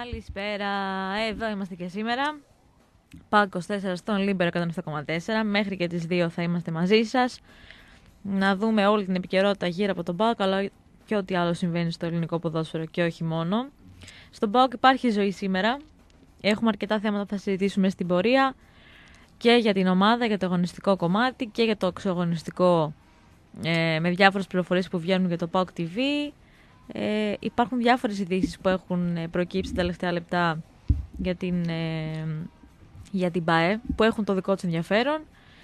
Καλησπέρα, εδώ είμαστε και σήμερα. ΠΑΟΚ 24 στον Λίμπερο 107,4. Μέχρι και τις 2 θα είμαστε μαζί σας. Να δούμε όλη την επικαιρότητα γύρω από τον ΠΑΟΚ, αλλά και ό,τι άλλο συμβαίνει στο ελληνικό ποδόσφαιρο και όχι μόνο. Στον ΠΑΟΚ υπάρχει ζωή σήμερα. Έχουμε αρκετά θέματα που θα συζητήσουμε στην πορεία. Και για την ομάδα, για το αγωνιστικό κομμάτι και για το εξωαγωνιστικό, με διάφορες πληροφορίες που βγαίνουν για το ΠΑΟΚ TV. Υπάρχουν διάφορες ειδήσεις που έχουν προκύψει τα τελευταία λεπτά για την ΠΑΕ, που έχουν το δικό τους ενδιαφέρον,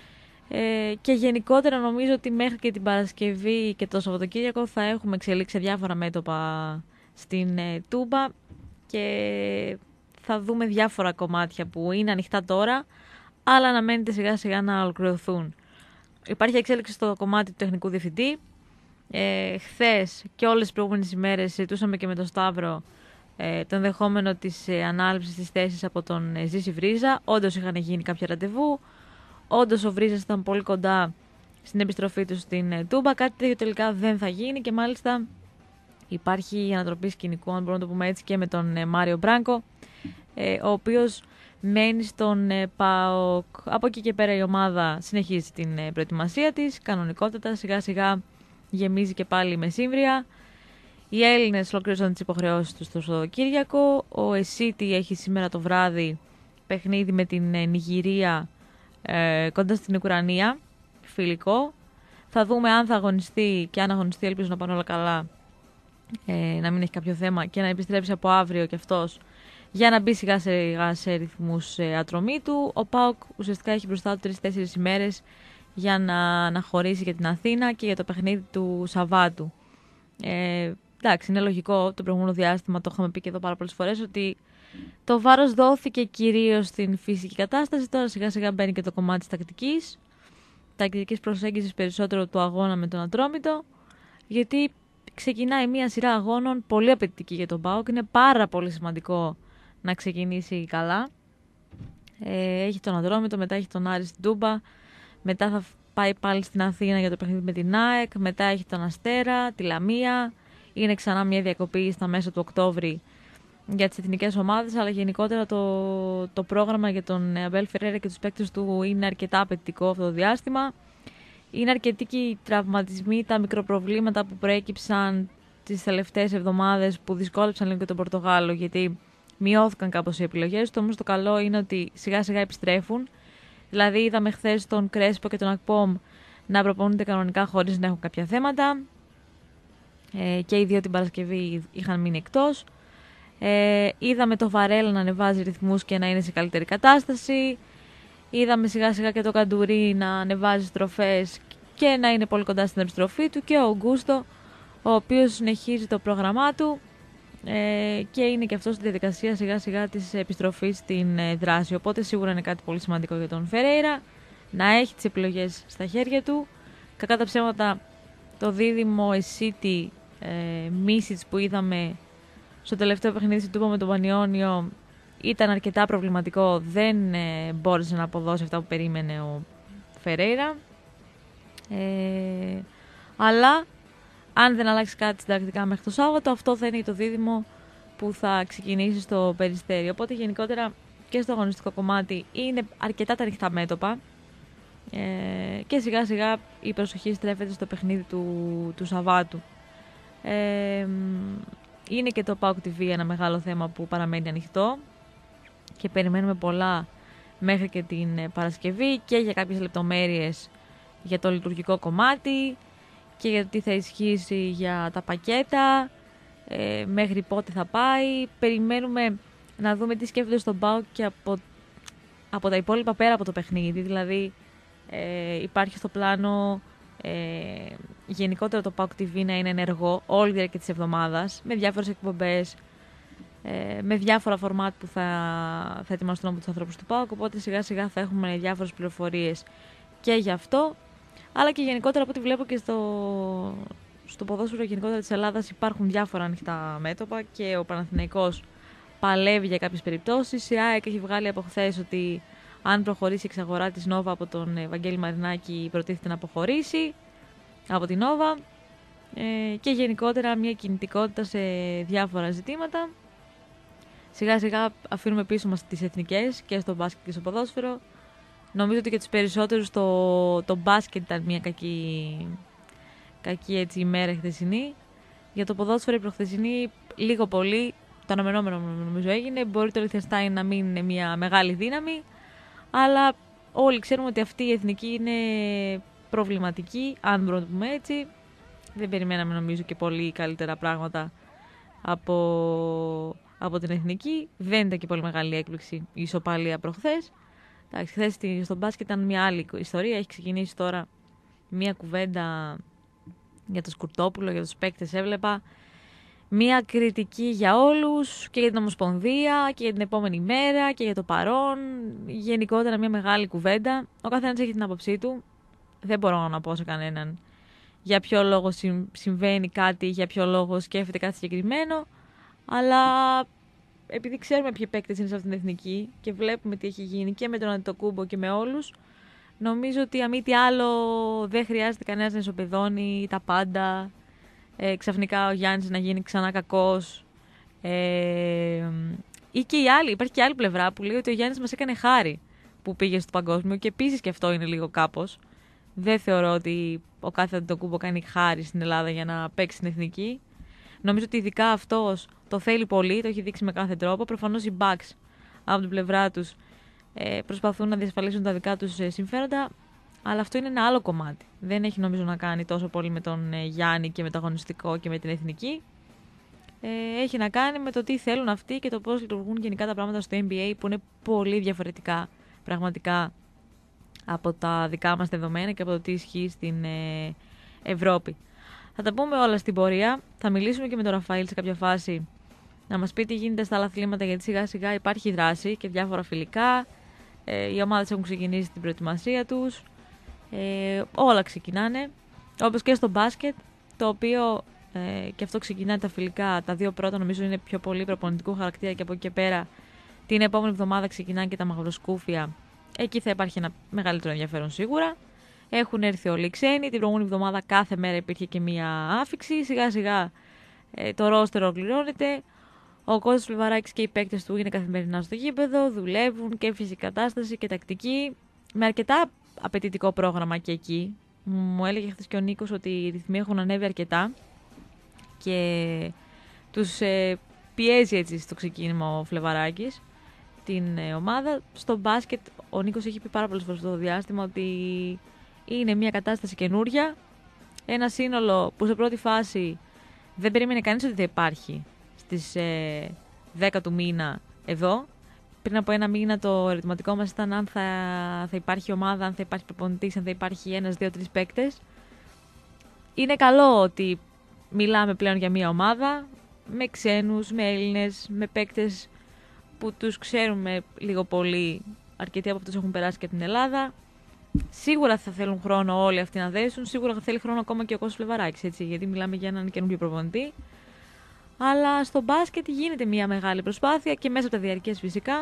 και γενικότερα νομίζω ότι μέχρι και την Παρασκευή και το Σαββατοκύριακο θα έχουμε εξελίξει σε διάφορα μέτωπα στην Τούμπα και θα δούμε διάφορα κομμάτια που είναι ανοιχτά τώρα, αλλά αναμένεται σιγά σιγά να ολοκληρωθούν. Υπάρχει εξέλιξη στο κομμάτι του τεχνικού διευθυντή. Χθες και όλες τις προηγούμενες ημέρες συζητούσαμε και με τον Σταύρο το ενδεχόμενο της ανάληψης της θέσης από τον Ζήση Βρίζα. Όντως είχαν γίνει κάποια ραντεβού. Όντως ο Βρίζας ήταν πολύ κοντά στην επιστροφή του στην Τούμπα. Κάτι τέτοιο τελικά δεν θα γίνει και μάλιστα υπάρχει η ανατροπή σκηνικού, αν μπορούμε να το πούμε έτσι, και με τον Μάριο Μπράνκο, ο οποίος μένει στον ΠΑΟΚ. Από εκεί και πέρα η ομάδα συνεχίζει την προετοιμασία της, κανονικότατα, σιγά σιγά γεμίζει και πάλι η μεσήμβρια. Οι Έλληνες ολοκλήρωσαν τις υποχρεώσεις τους στο Σαββατοκύριακο. Ο Εσίτη έχει σήμερα το βράδυ παιχνίδι με την Νιγηρία κοντά στην Ουκρανία, φιλικό. Θα δούμε αν θα αγωνιστεί, και αν αγωνιστεί ελπίζω να πάνε όλα καλά, να μην έχει κάποιο θέμα και να επιστρέψει από αύριο κι αυτός για να μπει σιγά σιγά σε ρυθμούς ατρωμί του. Ο ΠΑΟΚ ουσιαστικά έχει μπροστά του 3-4 ημέρες για να χωρίσει για την Αθήνα και για το παιχνίδι του Σαββάτου. Εντάξει, είναι λογικό, το προηγούμενο διάστημα το είχαμε πει και εδώ πάρα πολλές φορές, ότι το βάρος δόθηκε κυρίως στην φυσική κατάσταση. Τώρα σιγά σιγά μπαίνει και το κομμάτι της τακτικής προσέγγισης περισσότερο του αγώνα με τον Ατρόμητο, γιατί ξεκινάει μια σειρά αγώνων πολύ απαιτητική για τον ΠΑΟΚ. Είναι πάρα πολύ σημαντικό να ξεκινήσει καλά. Έχει τον Ατρόμητο, μετά έχει τον Άρη στην Τούμπα, μετά θα πάει πάλι στην Αθήνα για το παιχνίδι με την ΑΕΚ, μετά έχει τον Αστέρα, τη Λαμία. Είναι ξανά μια διακοπή στα μέσα του Οκτώβρη για τις εθνικές ομάδες, αλλά γενικότερα το πρόγραμμα για τον Αμπέλ Φεραίρα και τους παίκτες του είναι αρκετά απαιτητικό αυτό το διάστημα. Είναι αρκετοί και οι τραυματισμοί, τα μικροπροβλήματα που προέκυψαν τις τελευταίες εβδομάδες που δυσκόλεψαν λίγο και τον Πορτογάλο, γιατί μειώθηκαν κάπως οι επιλογές του. Όμως το καλό είναι ότι σιγά σιγά επιστρέφουν. Δηλαδή είδαμε χθες τον Κρέσπο και τον Ακπόμ να προπονούνται κανονικά χωρίς να έχουν κάποια θέματα. Και οι δύο την Παρασκευή είχαν μείνει εκτός. Είδαμε το Βαρέλα να ανεβάζει ρυθμούς και να είναι σε καλύτερη κατάσταση. Είδαμε σιγά σιγά και το Καντουρί να ανεβάζει στροφές και να είναι πολύ κοντά στην επιστροφή του. Και ο Γκούστο, ο οποίος συνεχίζει το πρόγραμμά του και είναι και αυτός στη διαδικασία σιγά σιγά της επιστροφής στην δράση. Οπότε σίγουρα είναι κάτι πολύ σημαντικό για τον Φερέιρα να έχει τις επιλογές στα χέρια του. Κακά τα ψέματα, το δίδυμο Εσίτη Μίσιτς που είδαμε στο τελευταίο παιχνίδι στην Τούμπα με τον Πανιόνιο ήταν αρκετά προβληματικό. Δεν μπόρεσε να αποδώσει αυτά που περίμενε ο Φερέιρα. Αλλά αν δεν αλλάξει κάτι συντακτικά μέχρι το Σάββατο, αυτό θα είναι το δίδυμο που θα ξεκινήσει στο Περιστέρι. Οπότε γενικότερα και στο αγωνιστικό κομμάτι είναι αρκετά τα ανοιχτά μέτωπα. Και σιγά σιγά η προσοχή στρέφεται στο παιχνίδι του Σαββάτου. Είναι και το ΠΑΟΚ TV ένα μεγάλο θέμα που παραμένει ανοιχτό και περιμένουμε πολλά μέχρι και την Παρασκευή και για κάποιες λεπτομέρειες για το λειτουργικό κομμάτι και για το τι θα ισχύσει για τα πακέτα, μέχρι πότε θα πάει. Περιμένουμε να δούμε τι σκέφτονται στον ΠΑΟΚ και από τα υπόλοιπα πέρα από το παιχνίδι. Δηλαδή υπάρχει στο πλάνο γενικότερα το ΠΑΟΚ TV να είναι ενεργό όλη τη διάρκεια της εβδομάδας, με διάφορες εκπομπές, με διάφορα φορμάτ που θα ετοιμαστούν από τους ανθρώπους του ΠΑΟΚ. Οπότε σιγά σιγά θα έχουμε διάφορες πληροφορίες και γι' αυτό, αλλά και γενικότερα από ό,τι βλέπω και στο ποδόσφαιρο γενικότερα της Ελλάδας υπάρχουν διάφορα ανοιχτά μέτωπα και ο Παναθηναϊκός παλεύει για κάποιες περιπτώσεις. Η ΑΕΚ έχει βγάλει από χθες ότι αν προχωρήσει η εξαγορά της Νόβα από τον Βαγγέλη Μαρινάκη, προτίθεται να αποχωρήσει από την Νόβα, και γενικότερα μια κινητικότητα σε διάφορα ζητήματα. Σιγά σιγά αφήνουμε πίσω μας τις εθνικές και στο μπάσκετ και στο ποδόσφαιρο. Νομίζω ότι για τους περισσότερους το μπάσκετ ήταν μια κακή έτσι ημέρα χθεσινή. Για το ποδόσφαιρο η προχθεσινή λίγο πολύ, το αναμενόμενο νομίζω έγινε. Μπορεί το Λιχτενστάιν να μην είναι μια μεγάλη δύναμη, αλλά όλοι ξέρουμε ότι αυτή η εθνική είναι προβληματική, αν μπορούμε να το πούμε έτσι. Δεν περιμέναμε νομίζω και πολύ καλύτερα πράγματα από την εθνική. Δεν ήταν και πολύ μεγάλη έκπληξη η ισοπαλία προχθές. Χθες στο μπάσκετ ήταν μια άλλη ιστορία. Έχει ξεκινήσει τώρα μια κουβέντα για το Σκουρτόπουλο, για τους παίκτες έβλεπα. Μια κριτική για όλους και για την Ομοσπονδία και για την επόμενη μέρα και για το παρόν. Γενικότερα μια μεγάλη κουβέντα. Ο καθένας έχει την άποψή του. Δεν μπορώ να πω σε κανέναν για ποιο λόγο συμβαίνει κάτι, για ποιο λόγο σκέφτεται κάτι συγκεκριμένο. Αλλά επειδή ξέρουμε ποιοι παίκτες είναι σε αυτήν την εθνική και βλέπουμε τι έχει γίνει και με τον Αντετοκούμπο και με όλους, νομίζω ότι αν μη τι άλλο δεν χρειάζεται κανένας να ισοπεδώνει τα πάντα. Ξαφνικά ο Γιάννης να γίνει ξανά κακός. Ή και υπάρχει και η άλλη πλευρά που λέει ότι ο Γιάννης μας έκανε χάρη που πήγε στο παγκόσμιο και επίσης και αυτό είναι λίγο κάπως. Δεν θεωρώ ότι ο κάθε Αντετοκούμπο κάνει χάρη στην Ελλάδα για να παίξει στην εθνική. Νομίζω ότι ειδικά αυτός το θέλει πολύ, το έχει δείξει με κάθε τρόπο. Προφανώς οι Bucks από την πλευρά τους προσπαθούν να διασφαλίσουν τα δικά τους συμφέροντα, αλλά αυτό είναι ένα άλλο κομμάτι. Δεν έχει νομίζω να κάνει τόσο πολύ με τον Γιάννη και με το αγωνιστικό και με την εθνική. Έχει να κάνει με το τι θέλουν αυτοί και το πώς λειτουργούν γενικά τα πράγματα στο NBA, που είναι πολύ διαφορετικά πραγματικά από τα δικά μας δεδομένα και από το τι ισχύει στην Ευρώπη. Θα τα πούμε όλα στην πορεία. Θα μιλήσουμε και με τον Ραφαήλ σε κάποια φάση να μας πει τι γίνεται στα άλλα αθλήματα, γιατί σιγά σιγά υπάρχει δράση και διάφορα φιλικά. Οι ομάδες έχουν ξεκινήσει την προετοιμασία τους. Όλα ξεκινάνε. Όπως και στο μπάσκετ, το οποίο και αυτό ξεκινάει τα φιλικά. Τα δύο πρώτα νομίζω είναι πιο πολύ προπονητικού χαρακτήρα και από εκεί και πέρα την επόμενη εβδομάδα ξεκινάνε και τα μαυροσκούφια. Εκεί θα υπάρχει ένα μεγαλύτερο ενδιαφέρον σίγουρα. Έχουν έρθει όλοι οι ξένοι. Την προηγούμενη εβδομάδα κάθε μέρα υπήρχε και μία άφιξη. Σιγά σιγά το ρόστερ ολοκληρώνεται. Ο Κώστας Φλεβαράκης και οι παίκτες του είναι καθημερινά στο γήπεδο. Δουλεύουν και φυσική κατάσταση και τακτική. Με αρκετά απαιτητικό πρόγραμμα και εκεί. Μου έλεγε χθες και ο Νίκος ότι οι ρυθμοί έχουν ανέβει αρκετά. Και τους πιέζει έτσι στο ξεκίνημα ο Φλεβαράκης την ομάδα. Στο μπάσκετ ο Νίκος έχει πει πάρα πολλές φορές στο διάστημα ότι είναι μια κατάσταση καινούρια. Ένα σύνολο που σε πρώτη φάση δεν περίμενε κανείς ότι θα υπάρχει στις 10 του μήνα εδώ. Πριν από ένα μήνα το ερωτηματικό μας ήταν αν θα υπάρχει ομάδα, αν θα υπάρχει προπονητής, αν θα υπάρχει 1, 2, 3 παίκτες. Είναι καλό ότι μιλάμε πλέον για μια ομάδα με ξένους, με Έλληνες, με παίκτες που τους ξέρουμε λίγο πολύ. Αρκετοί από αυτούς έχουν περάσει και από την Ελλάδα. Σίγουρα θα θέλουν χρόνο όλοι αυτοί να δέσουν. Σίγουρα θα θέλει χρόνο ακόμα και ο Κώστας Φλεβαράκης, έτσι, γιατί μιλάμε για έναν καινούργιο προπονητή. Αλλά στο μπάσκετ γίνεται μια μεγάλη προσπάθεια και μέσα από τα διαρκές φυσικά,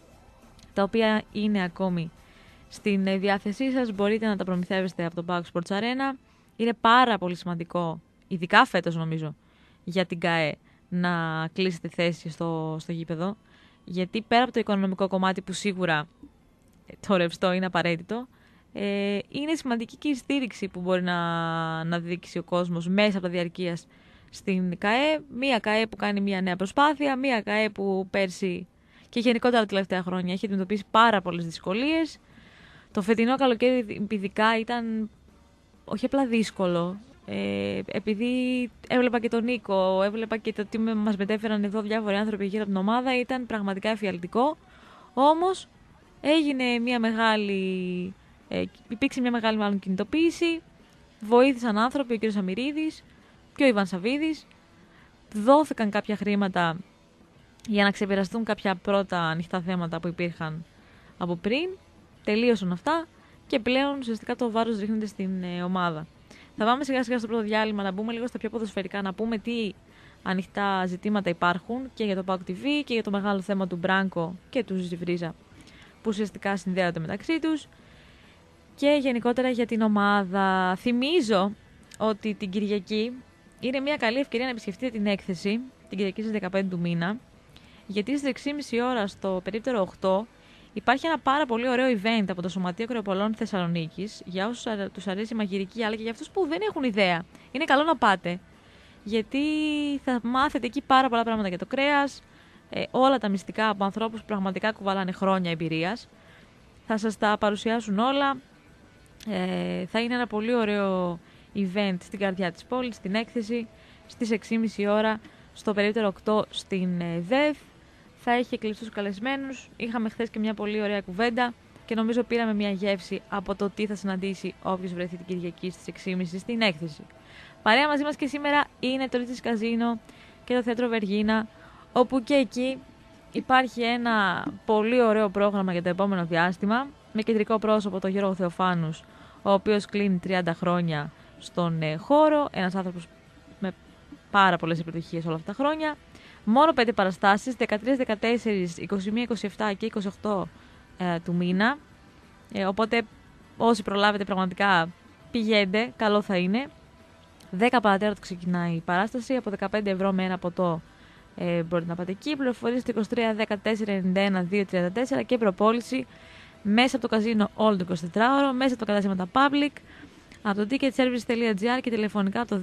τα οποία είναι ακόμη στην διάθεσή σας. Μπορείτε να τα προμηθεύεστε από το Pax Sports Arena. Είναι πάρα πολύ σημαντικό, ειδικά φέτος νομίζω, για την ΚΑΕ να κλείσετε θέση στο γήπεδο. Γιατί πέρα από το οικονομικό κομμάτι που σίγουρα το ρευστό είναι απαραίτητο, είναι σημαντική και η στήριξη που μπορεί να δείξει ο κόσμος μέσα από τα διαρκείας στην ΚΑΕ. Μία ΚΑΕ που κάνει μια νέα προσπάθεια, μία ΚΑΕ που πέρσι και γενικότερα τα τελευταία χρόνια έχει αντιμετωπίσει πάρα πολλές δυσκολίες. Το φετινό καλοκαίρι ειδικά ήταν όχι απλά δύσκολο, επειδή έβλεπα και τον Νίκο, έβλεπα και το τι μας μετέφεραν εδώ διάφοροι άνθρωποι γύρω από την ομάδα, ήταν πραγματικά εφιαλτικό. Όμως έγινε μια μεγάλη, υπήρξε μια μεγάλη μάλλον κινητοποίηση, βοήθησαν άνθρωποι, ο κ. Σαμυρίδης και ο Ιβάν Σαβίδης, δόθηκαν κάποια χρήματα για να ξεπεραστούν κάποια πρώτα ανοιχτά θέματα που υπήρχαν από πριν, τελείωσαν αυτά και πλέον ουσιαστικά το βάρος ρίχνεται στην ομάδα. Θα πάμε σιγά σιγά στο πρώτο διάλειμμα να μπούμε λίγο στα πιο ποδοσφαιρικά, να πούμε τι ανοιχτά ζητήματα υπάρχουν και για το PAOK TV και για το μεγάλο θέμα του Μπράνκο και του Ζιβρίζα που ουσιαστικά συνδέονται μεταξύ τους και γενικότερα για την ομάδα. Θυμίζω ότι την Κυριακή είναι μια καλή ευκαιρία να επισκεφτείτε την έκθεση την Κυριακή στις 15 του μήνα, γιατί στις 6.30 ώρα στο περίπτερο 8 υπάρχει ένα πάρα πολύ ωραίο event από το Σωματείο Ακροαπολών Θεσσαλονίκης για όσους τους αρέσει η μαγειρική, αλλά και για αυτούς που δεν έχουν ιδέα. Είναι καλό να πάτε, γιατί θα μάθετε εκεί πάρα πολλά πράγματα για το κρέας, όλα τα μυστικά από ανθρώπους που πραγματικά κουβαλάνε χρόνια εμπειρίας. Θα σας τα παρουσιάσουν όλα. Θα είναι ένα πολύ ωραίο event στην καρδιά της πόλης, στην έκθεση, στις 6.30 ώρα στο περίπτερο 8 στην ΔΕΒ. Θα έχει κλειστούς καλεσμένους. Είχαμε χθες και μια πολύ ωραία κουβέντα και νομίζω πήραμε μια γεύση από το τι θα συναντήσει όποιος βρεθεί την Κυριακή στις 6.30 στην έκθεση. Παρέα μαζί μας και σήμερα είναι το Ρίτσις Καζίνο και το Θέατρο Βεργίνα, όπου και εκεί υπάρχει ένα πολύ ωραίο πρόγραμμα για το επόμενο διάστημα, με κεντρικό πρόσωπο τον Γιώργο Θεοφάνους, ο οποίος κλείνει 30 χρόνια στον χώρο, ένας άνθρωπος με πάρα πολλές επιτυχίες όλα αυτά τα χρόνια. Μόνο 5 παραστάσεις, 13, 14, 21, 27 και 28 του μήνα. Οπότε όσοι προλάβετε πραγματικά πηγαίνετε, καλό θα είναι. 10 παρατέταρτο ξεκινάει η παράσταση, από 15 ευρώ με ένα ποτό μπορείτε να πάτε εκεί. Πληροφορίες στο 23 14 91 234 και προπόληση μέσα από το καζίνο όλο το 24ωρο, μέσα από το κατάστημα Public, από το ticketservice.gr και τηλεφωνικά από το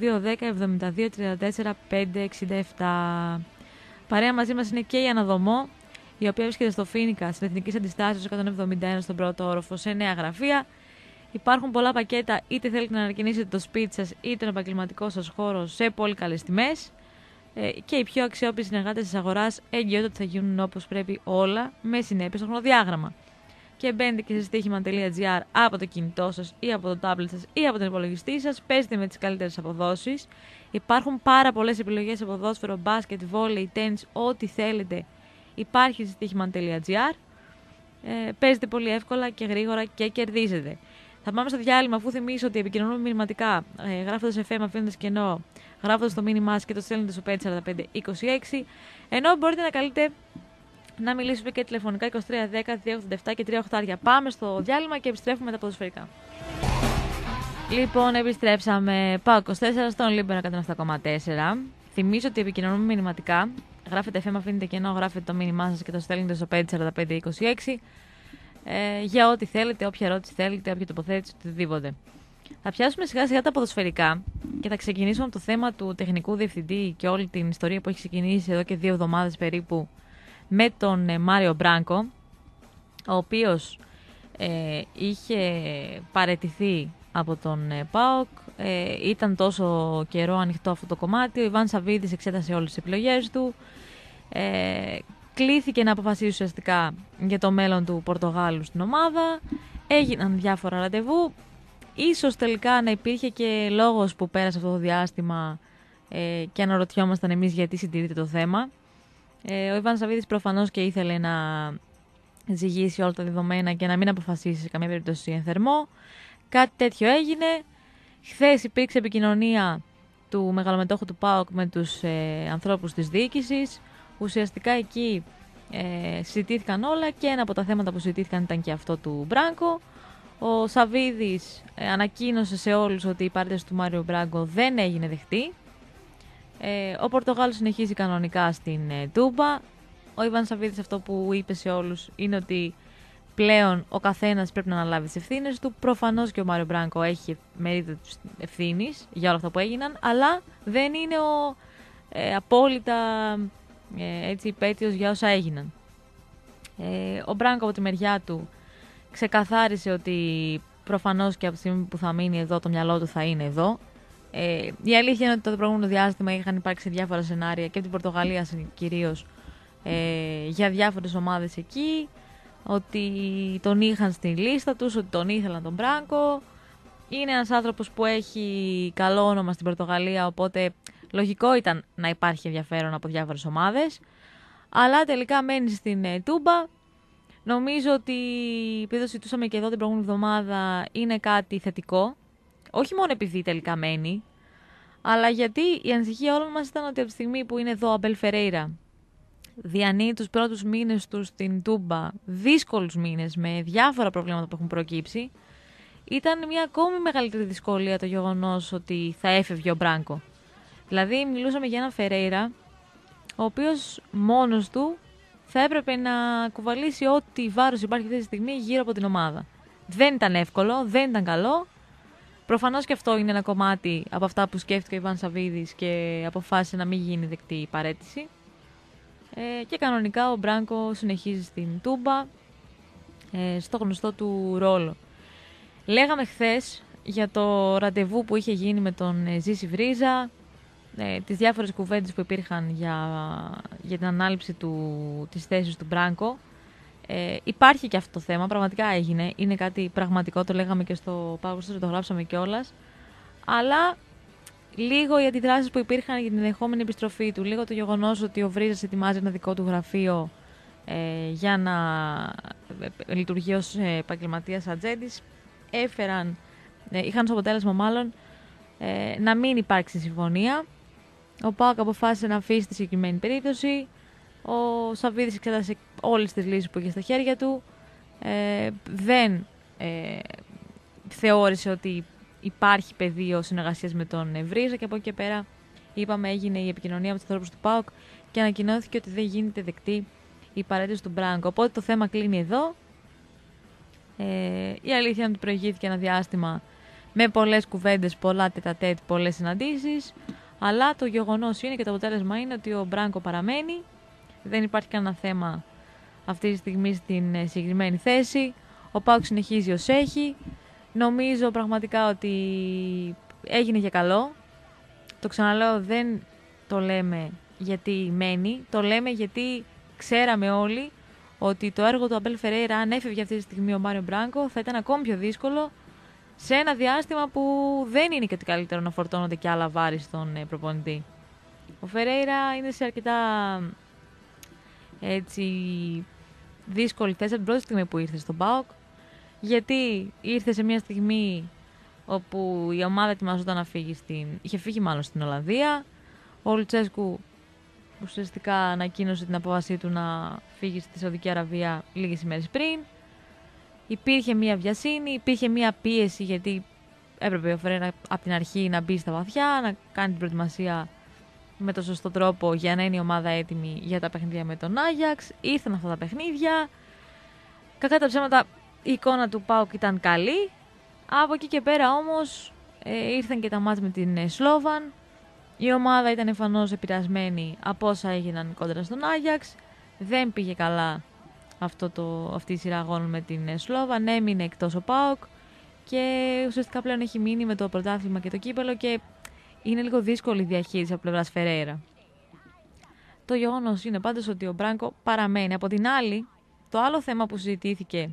210 72 34 567. Παρέα μαζί μας είναι και η Αναδομό, η οποία βρίσκεται στο Φοίνικα, στην Εθνικής Αντιστάσεως 171 στον πρώτο όροφο, σε νέα γραφεία. Υπάρχουν πολλά πακέτα, είτε θέλετε να ανακοινήσετε το σπίτι σας είτε τον επαγγελματικό σας χώρο σε πολύ καλές τιμές. Και οι πιο αξιόπιστοι συνεργάτες της αγοράς εγγυώνται ότι θα γίνουν όπως πρέπει όλα, με συνέπεια στο χρονοδιάγραμμα. Και μπαίνετε και σε στοίχημα.gr από το κινητό σας ή από το τάμπλετ σας ή από τον υπολογιστή σας, παίζετε με τις καλύτερες αποδόσεις. Υπάρχουν πάρα πολλές επιλογές από ποδόσφαιρο, μπάσκετ, βόλεϊ, τένις, ό,τι θέλετε υπάρχει σε στοίχημα.gr. Παίζετε πολύ εύκολα και γρήγορα και κερδίζετε. Θα πάμε στο διάλειμμα, αφού θυμίσω ότι επικοινωνούμε μηνυματικά, γράφοντας FM, αφήνοντας κενό, γράφοντας το μήνυμά σας και το στέλνετε στο 54526, ενώ μπορείτε να καλείτε να μιλήσουμε και τηλεφωνικά 2310 287 και 3 Πάμε στο διάλειμμα και επιστρέφουμε με τα ποδοσφαιρικά. Λοιπόν, επιστρέψαμε. Πάω 24 στον Λίμπερο 107,4. Θυμίζω ότι επικοινωνούμε μηνυματικά. Γράφετε FM, αφήνετε κενό, γράφετε το μήνυμά σας και το στέλνετε στο 54526. Για ό,τι θέλετε, όποια ερώτηση θέλετε, όποια τοποθέτηση, οτιδήποτε. Θα πιάσουμε σιγά σιγά τα ποδοσφαιρικά και θα ξεκινήσουμε από το θέμα του τεχνικού διευθυντή και όλη την ιστορία που έχει ξεκινήσει εδώ και 2 εβδομάδες περίπου με τον Μάριο Μπράνκο, ο οποίος είχε παραιτηθεί από τον ΠΑΟΚ. Ήταν τόσο καιρό ανοιχτό αυτό το κομμάτι. Ο Ιβάν Σαββίδης εξέτασε όλες τις επιλογές του. Κλήθηκε να αποφασίσει ουσιαστικά για το μέλλον του Πορτογάλου στην ομάδα. Έγιναν διάφορα ραντεβού. Ίσως τελικά να υπήρχε και λόγος που πέρασε αυτό το διάστημα και αναρωτιόμασταν εμείς γιατί συντηρείται το θέμα. Ο Ιβάν Σαββίδης προφανώς και ήθελε να ζυγίσει όλα τα δεδομένα και να μην αποφασίσει σε καμία περίπτωση εν θερμό. Κάτι τέτοιο έγινε. Χθες υπήρξε επικοινωνία του μεγαλομετόχου του ΠΑΟΚ με τους ανθρώπους της διοίκησης. Ουσιαστικά εκεί συζητήθηκαν όλα και ένα από τα θέματα που συζητήθηκαν ήταν και αυτό του Μπράνκο. Ο Σαββίδης ανακοίνωσε σε όλους ότι η παρέτηση του Μάριο Μπράνκο δεν έγινε δεχτή. Ο Πορτογάλος συνεχίζει κανονικά στην Τούμπα. Ο Ιβάν Σαββίδης αυτό που είπε σε όλους είναι ότι πλέον ο καθένας πρέπει να αναλάβει τις ευθύνες του. Προφανώς και ο Μάριο Μπράνκο έχει μερίδα ευθύνης για όλα αυτά που έγιναν, αλλά δεν είναι ο απόλυτα έτσι υπέτειος για όσα έγιναν. Ο Μπράνκο από τη μεριά του ξεκαθάρισε ότι προφανώς και από τη στιγμή που θα μείνει εδώ το μυαλό του θα είναι εδώ. Η αλήθεια είναι ότι το προηγούμενο διάστημα είχαν υπάρξει διάφορα σενάρια και από την Πορτογαλία κυρίως για διάφορες ομάδες εκεί, ότι τον είχαν στη λίστα τους, ότι τον ήθελαν τον Μπράνκο. Είναι ένας άνθρωπος που έχει καλό όνομα στην Πορτογαλία, οπότε λογικό ήταν να υπάρχει ενδιαφέρον από διάφορες ομάδες, αλλά τελικά μένει στην Τούμπα. Νομίζω ότι επειδή το συζητούσαμε και εδώ την προηγούμενη εβδομάδα, είναι κάτι θετικό. Όχι μόνο επειδή τελικά μένει, αλλά γιατί η ανησυχία όλων μας ήταν ότι από τη στιγμή που είναι εδώ ο Αμπέλ Φερέιρα, διανύει τους πρώτους μήνες του στην Τούμπα, δύσκολους μήνες με διάφορα προβλήματα που έχουν προκύψει, ήταν μια ακόμη μεγαλύτερη δυσκολία το γεγονός ότι θα έφευγε ο Μπράνκο. Δηλαδή μιλούσαμε για έναν Φερέιρα, ο οποίος μόνος του θα έπρεπε να κουβαλήσει ό,τι βάρος υπάρχει αυτή τη στιγμή γύρω από την ομάδα. Δεν ήταν εύκολο, δεν ήταν καλό. Προφανώς και αυτό είναι ένα κομμάτι από αυτά που σκέφτηκε ο Ιβάν Σαββίδης και αποφάσισε να μην γίνει δεκτή η παραίτηση. Και κανονικά ο Μπράνκο συνεχίζει στην Τούμπα, στο γνωστό του ρόλο. Λέγαμε χθες για το ραντεβού που είχε γίνει με τον Ζήση Βρίζα, τις διάφορες κουβέντες που υπήρχαν για την ανάληψη της θέσης του Μπράνκο. Υπάρχει και αυτό το θέμα, πραγματικά έγινε, είναι κάτι πραγματικό, το λέγαμε και στο Πάγος, το γράψαμε κιόλας. Αλλά λίγο οι αντιδράσεις που υπήρχαν για την ενδεχόμενη επιστροφή του, λίγο το γεγονός ότι ο Βρίζας ετοιμάζει ένα δικό του γραφείο για να λειτουργεί ως επαγγελματίας ατζέντης, είχαν ως αποτέλεσμα μάλλον να μην υπάρξει συμφωνία. Ο ΠΑΟΚ αποφάσισε να αφήσει τη συγκεκριμένη περίπτωση. Ο Σαββίδης εξέτασε όλες τις λύσεις που είχε στα χέρια του. Δεν θεώρησε ότι υπάρχει πεδίο συνεργασίας με τον Βρίζα και από εκεί και πέρα είπαμε έγινε η επικοινωνία με τους ανθρώπους του ΠΑΟΚ και ανακοινώθηκε ότι δεν γίνεται δεκτή η παραίτηση του Μπράνκο. Οπότε το θέμα κλείνει εδώ. Η αλήθεια είναι ότι προηγήθηκε ένα διάστημα με πολλές κουβέντες, πολλά τετατέτ, πολλές συναντήσεις, αλλά το γεγονός είναι και το αποτέλεσμα είναι ότι ο Μπράνκο παραμένει. Δεν υπάρχει κανένα θέμα αυτή τη στιγμή στην συγκεκριμένη θέση. Ο ΠΑΟΚ συνεχίζει ως έχει. Νομίζω πραγματικά ότι έγινε για καλό. Το ξαναλέω, δεν το λέμε γιατί μένει. Το λέμε γιατί ξέραμε όλοι ότι το έργο του Αμπέλ Φερέιρα, αν έφευγε αυτή τη στιγμή ο Μάριο Μπράνκο, θα ήταν ακόμη πιο δύσκολο σε ένα διάστημα που δεν είναι και ότι καλύτερο να φορτώνονται και άλλα βάρη στον προπονητή. Ο Φερέιρα είναι σε αρκετά δύσκολη θέση από την πρώτη στιγμή που ήρθε στον ΠΑΟΚ, γιατί ήρθε σε μια στιγμή όπου η ομάδα ετοιμαζόταν να φύγει είχε φύγει μάλλον στην Ολλανδία. Ο Λουτσέσκου ουσιαστικά ανακοίνωσε την απόφασή του να φύγει στη Σαουδική Αραβία λίγες ημέρες πριν. Υπήρχε μια βιασύνη, υπήρχε μια πίεση, γιατί έπρεπε ο Φερέιρα από την αρχή να μπει στα βαθιά, να κάνει την προετοιμασία με τον σωστό τρόπο για να είναι η ομάδα έτοιμη για τα παιχνίδια με τον Άγιαξ. Ήρθαν αυτά τα παιχνίδια. Κακά τα ψέματα, η εικόνα του ΠΑΟΚ ήταν καλή. Από εκεί και πέρα όμως ήρθαν και τα μάτς με την Σλόβαν. Η ομάδα ήταν εμφανώς επηρεασμένη από όσα έγιναν κόντρα στον Άγιαξ. Δεν πήγε καλά αυτή η σειρά αγώνων με την Σλόβαν. Έμεινε εκτός ο ΠΑΟΚ και ουσιαστικά πλέον έχει μείνει με το πρωτάθλημα και το κύπελο και είναι λίγο δύσκολη η διαχείριση από πλευράς Φερέιρα. Το γεγονός είναι πάντως ότι ο Μπράνκο παραμένει. Από την άλλη, το άλλο θέμα που συζητήθηκε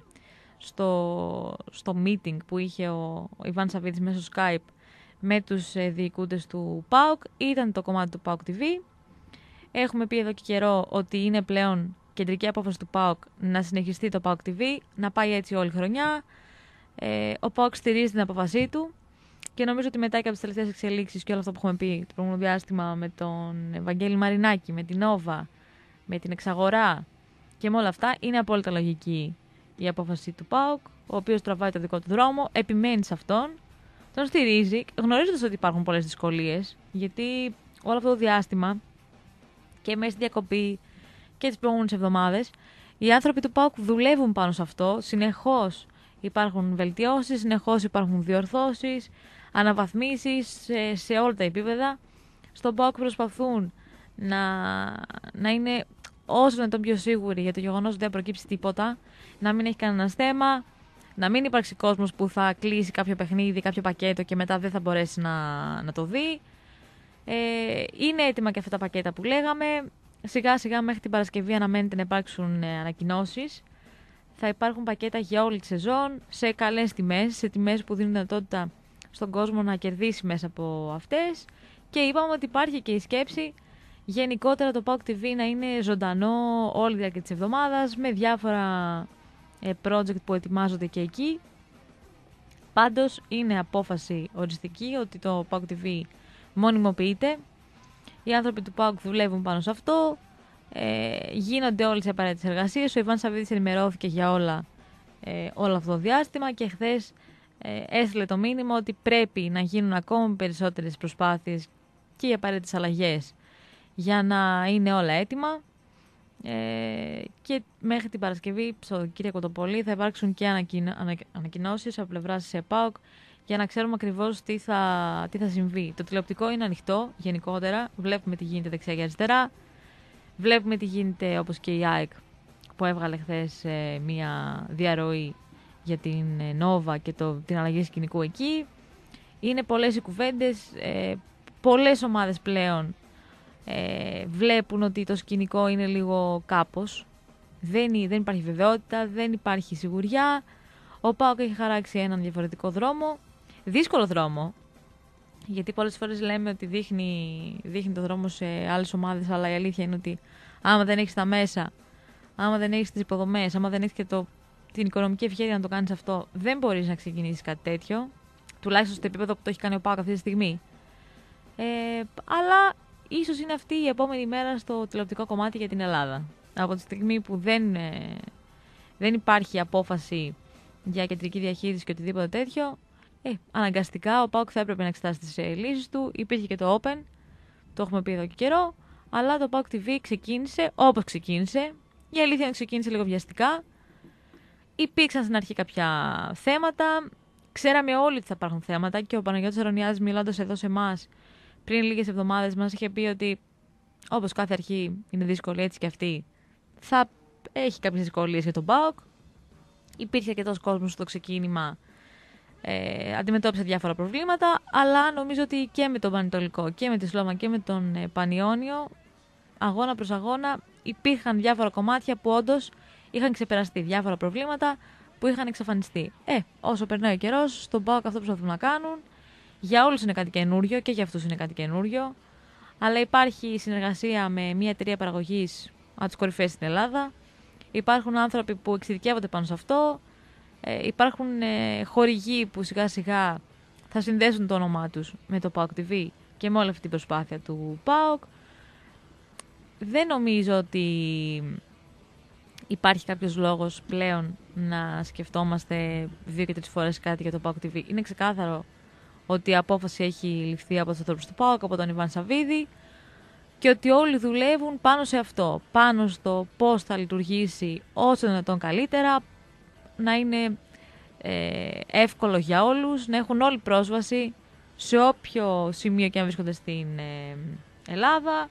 στο meeting που είχε ο Ιβάν Σαββίδης μέσω Skype με τους διοικούντες του ΠΑΟΚ ήταν το κομμάτι του ΠΑΟΚ TV. Έχουμε πει εδώ και καιρό ότι είναι πλέον κεντρική απόφαση του ΠΑΟΚ να συνεχιστεί το ΠΑΟΚ TV, να πάει έτσι όλη χρονιά. Ο ΠΑΟΚ στηρίζει την απόφασή του και νομίζω ότι μετά και από τις τελευταίες εξελίξεις και όλο αυτό που έχουμε πει το προηγούμενο διάστημα με τον Βαγγέλη Μαρινάκη, με την Νόβα, με την εξαγορά και με όλα αυτά, είναι απόλυτα λογική η απόφαση του ΠΑΟΚ, ο οποίος τραβάει το δικό του δρόμο, επιμένει σε αυτόν, τον στηρίζει, γνωρίζοντας ότι υπάρχουν πολλές δυσκολίες, γιατί όλο αυτό το διάστημα και μέσα στη διακοπή και τις προηγούμενες εβδομάδες, οι άνθρωποι του ΠΑΟΚ δουλεύουν πάνω σε αυτό, συνεχώς υπάρχουν βελτιώσεις, συνεχώς υπάρχουν διορθώσεις, αναβαθμίσεις σε όλα τα επίπεδα. Στον ΠΑΟΚ προσπαθούν να είναι όσο δυνατόν πιο σίγουροι για το γεγονός ότι δεν προκύψει τίποτα, να μην έχει κανένα θέμα, να μην υπάρξει κόσμος που θα κλείσει κάποιο παιχνίδι, κάποιο πακέτο και μετά δεν θα μπορέσει να το δει. Είναι έτοιμα και αυτά τα πακέτα που λέγαμε. Σιγά σιγά μέχρι την Παρασκευή αναμένεται να υπάρξουν ανακοινώσεις. Θα υπάρχουν πακέτα για όλη τη σεζόν, σε καλές τιμές, σε τιμές που δίνουν δυνατότητα στον κόσμο να κερδίσει μέσα από αυτές. Και είπαμε ότι υπάρχει και η σκέψη γενικότερα το PAOK TV να είναι ζωντανό όλη τη διάρκεια της εβδομάδας, με διάφορα project που ετοιμάζονται και εκεί. Πάντως είναι απόφαση οριστική ότι το PAOK TV μονιμοποιείται. Οι άνθρωποι του PAOK δουλεύουν πάνω σε αυτό. Γίνονται όλες οι απαραίτητες εργασίες. Ο Ιβάν Σαββίδης ενημερώθηκε για όλο αυτό το διάστημα και χθες έστειλε το μήνυμα ότι πρέπει να γίνουν ακόμη περισσότερες προσπάθειες και οι απαραίτητες αλλαγές για να είναι όλα έτοιμα. Και μέχρι την Παρασκευή, Σαββατοκύριακο το πολύ, θα υπάρξουν και ανακοινώσεις από πλευράς της ΠΑΟΚ για να ξέρουμε ακριβώς τι θα συμβεί. Το τηλεοπτικό είναι ανοιχτό γενικότερα. Βλέπουμε τι γίνεται δεξιά και αριστερά. Βλέπουμε τι γίνεται, όπως και η ΑΕΚ που έβγαλε χθες μία διαρροή για την Νόβα και την αλλαγή σκηνικού εκεί. Είναι πολλές οι κουβέντες. Πολλές ομάδες πλέον βλέπουν ότι το σκηνικό είναι λίγο κάπως. Δεν υπάρχει βεβαιότητα, δεν υπάρχει σιγουριά. Ο ΠΑΟΚ έχει χαράξει έναν διαφορετικό δρόμο. Δύσκολο δρόμο. Γιατί πολλές φορές λέμε ότι δείχνει το δρόμο σε άλλες ομάδες, αλλά η αλήθεια είναι ότι άμα δεν έχεις τα μέσα, άμα δεν έχεις τις υποδομές, άμα δεν έχεις και την οικονομική ευχέρεια να το κάνεις αυτό, δεν μπορείς να ξεκινήσεις κάτι τέτοιο. Τουλάχιστον στο επίπεδο που το έχει κάνει ο ΠΑΟΚ αυτή τη στιγμή. Αλλά ίσως είναι αυτή η επόμενη μέρα στο τηλεοπτικό κομμάτι για την Ελλάδα. Από τη στιγμή που δεν υπάρχει απόφαση για κεντρική διαχείριση και οτιδήποτε τέτοιο, αναγκαστικά ο ΠΑΟΚ θα έπρεπε να εξετάσει τις λύσεις του. Υπήρχε και το Open, το έχουμε πει εδώ και καιρό, αλλά το ΠΑΟΚ TV ξεκίνησε όπως ξεκίνησε. Η αλήθεια είναι ότι ξεκίνησε λίγο βιαστικά. Υπήρξαν στην αρχή κάποια θέματα. Ξέραμε όλοι ότι θα υπάρχουν θέματα και ο Παναγιώτης Αρωνιάδης, μιλώντας εδώ σε εμάς πριν λίγες εβδομάδες, μας είχε πει ότι όπως κάθε αρχή είναι δύσκολη, έτσι και αυτή θα έχει κάποιες δυσκολίες για τον ΠΑΟΚ. Υπήρχε αρκετός κόσμος στο ξεκίνημα, αντιμετώπισε διάφορα προβλήματα, αλλά νομίζω ότι και με τον Πανετολικό και με τη Σλόμα και με τον Πανιόνιο, αγώνα προς αγώνα, υπήρχαν διάφορα κομμάτια που όντως είχαν ξεπεραστεί, διάφορα προβλήματα που είχαν εξαφανιστεί. Όσο περνάει ο καιρός, στον ΠΑΟΚ αυτό προσπαθούν να κάνουν. Για όλους είναι κάτι καινούριο και για αυτούς είναι κάτι καινούριο. Αλλά υπάρχει συνεργασία με μια εταιρεία παραγωγής από τις κορυφαίες στην Ελλάδα. Υπάρχουν άνθρωποι που εξειδικεύονται πάνω σε αυτό. Υπάρχουν χορηγοί που σιγά σιγά θα συνδέσουν το όνομά τους με το ΠΑΟΚ TV και με όλη αυτή την προσπάθεια του ΠΑΟΚ. Δεν νομίζω ότι υπάρχει κάποιος λόγος πλέον να σκεφτόμαστε 2 και 3 φορές κάτι για το ΠΑΟΚ TV. Είναι ξεκάθαρο ότι η απόφαση έχει ληφθεί από τους ανθρώπους του ΠΑΟΚ, από τον Ιβάν Σαββίδη, και ότι όλοι δουλεύουν πάνω σε αυτό, πάνω στο πώς θα λειτουργήσει όσο δυνατόν καλύτερα, να είναι εύκολο για όλους, να έχουν όλοι πρόσβαση σε όποιο σημείο και αν βρίσκονται στην Ελλάδα,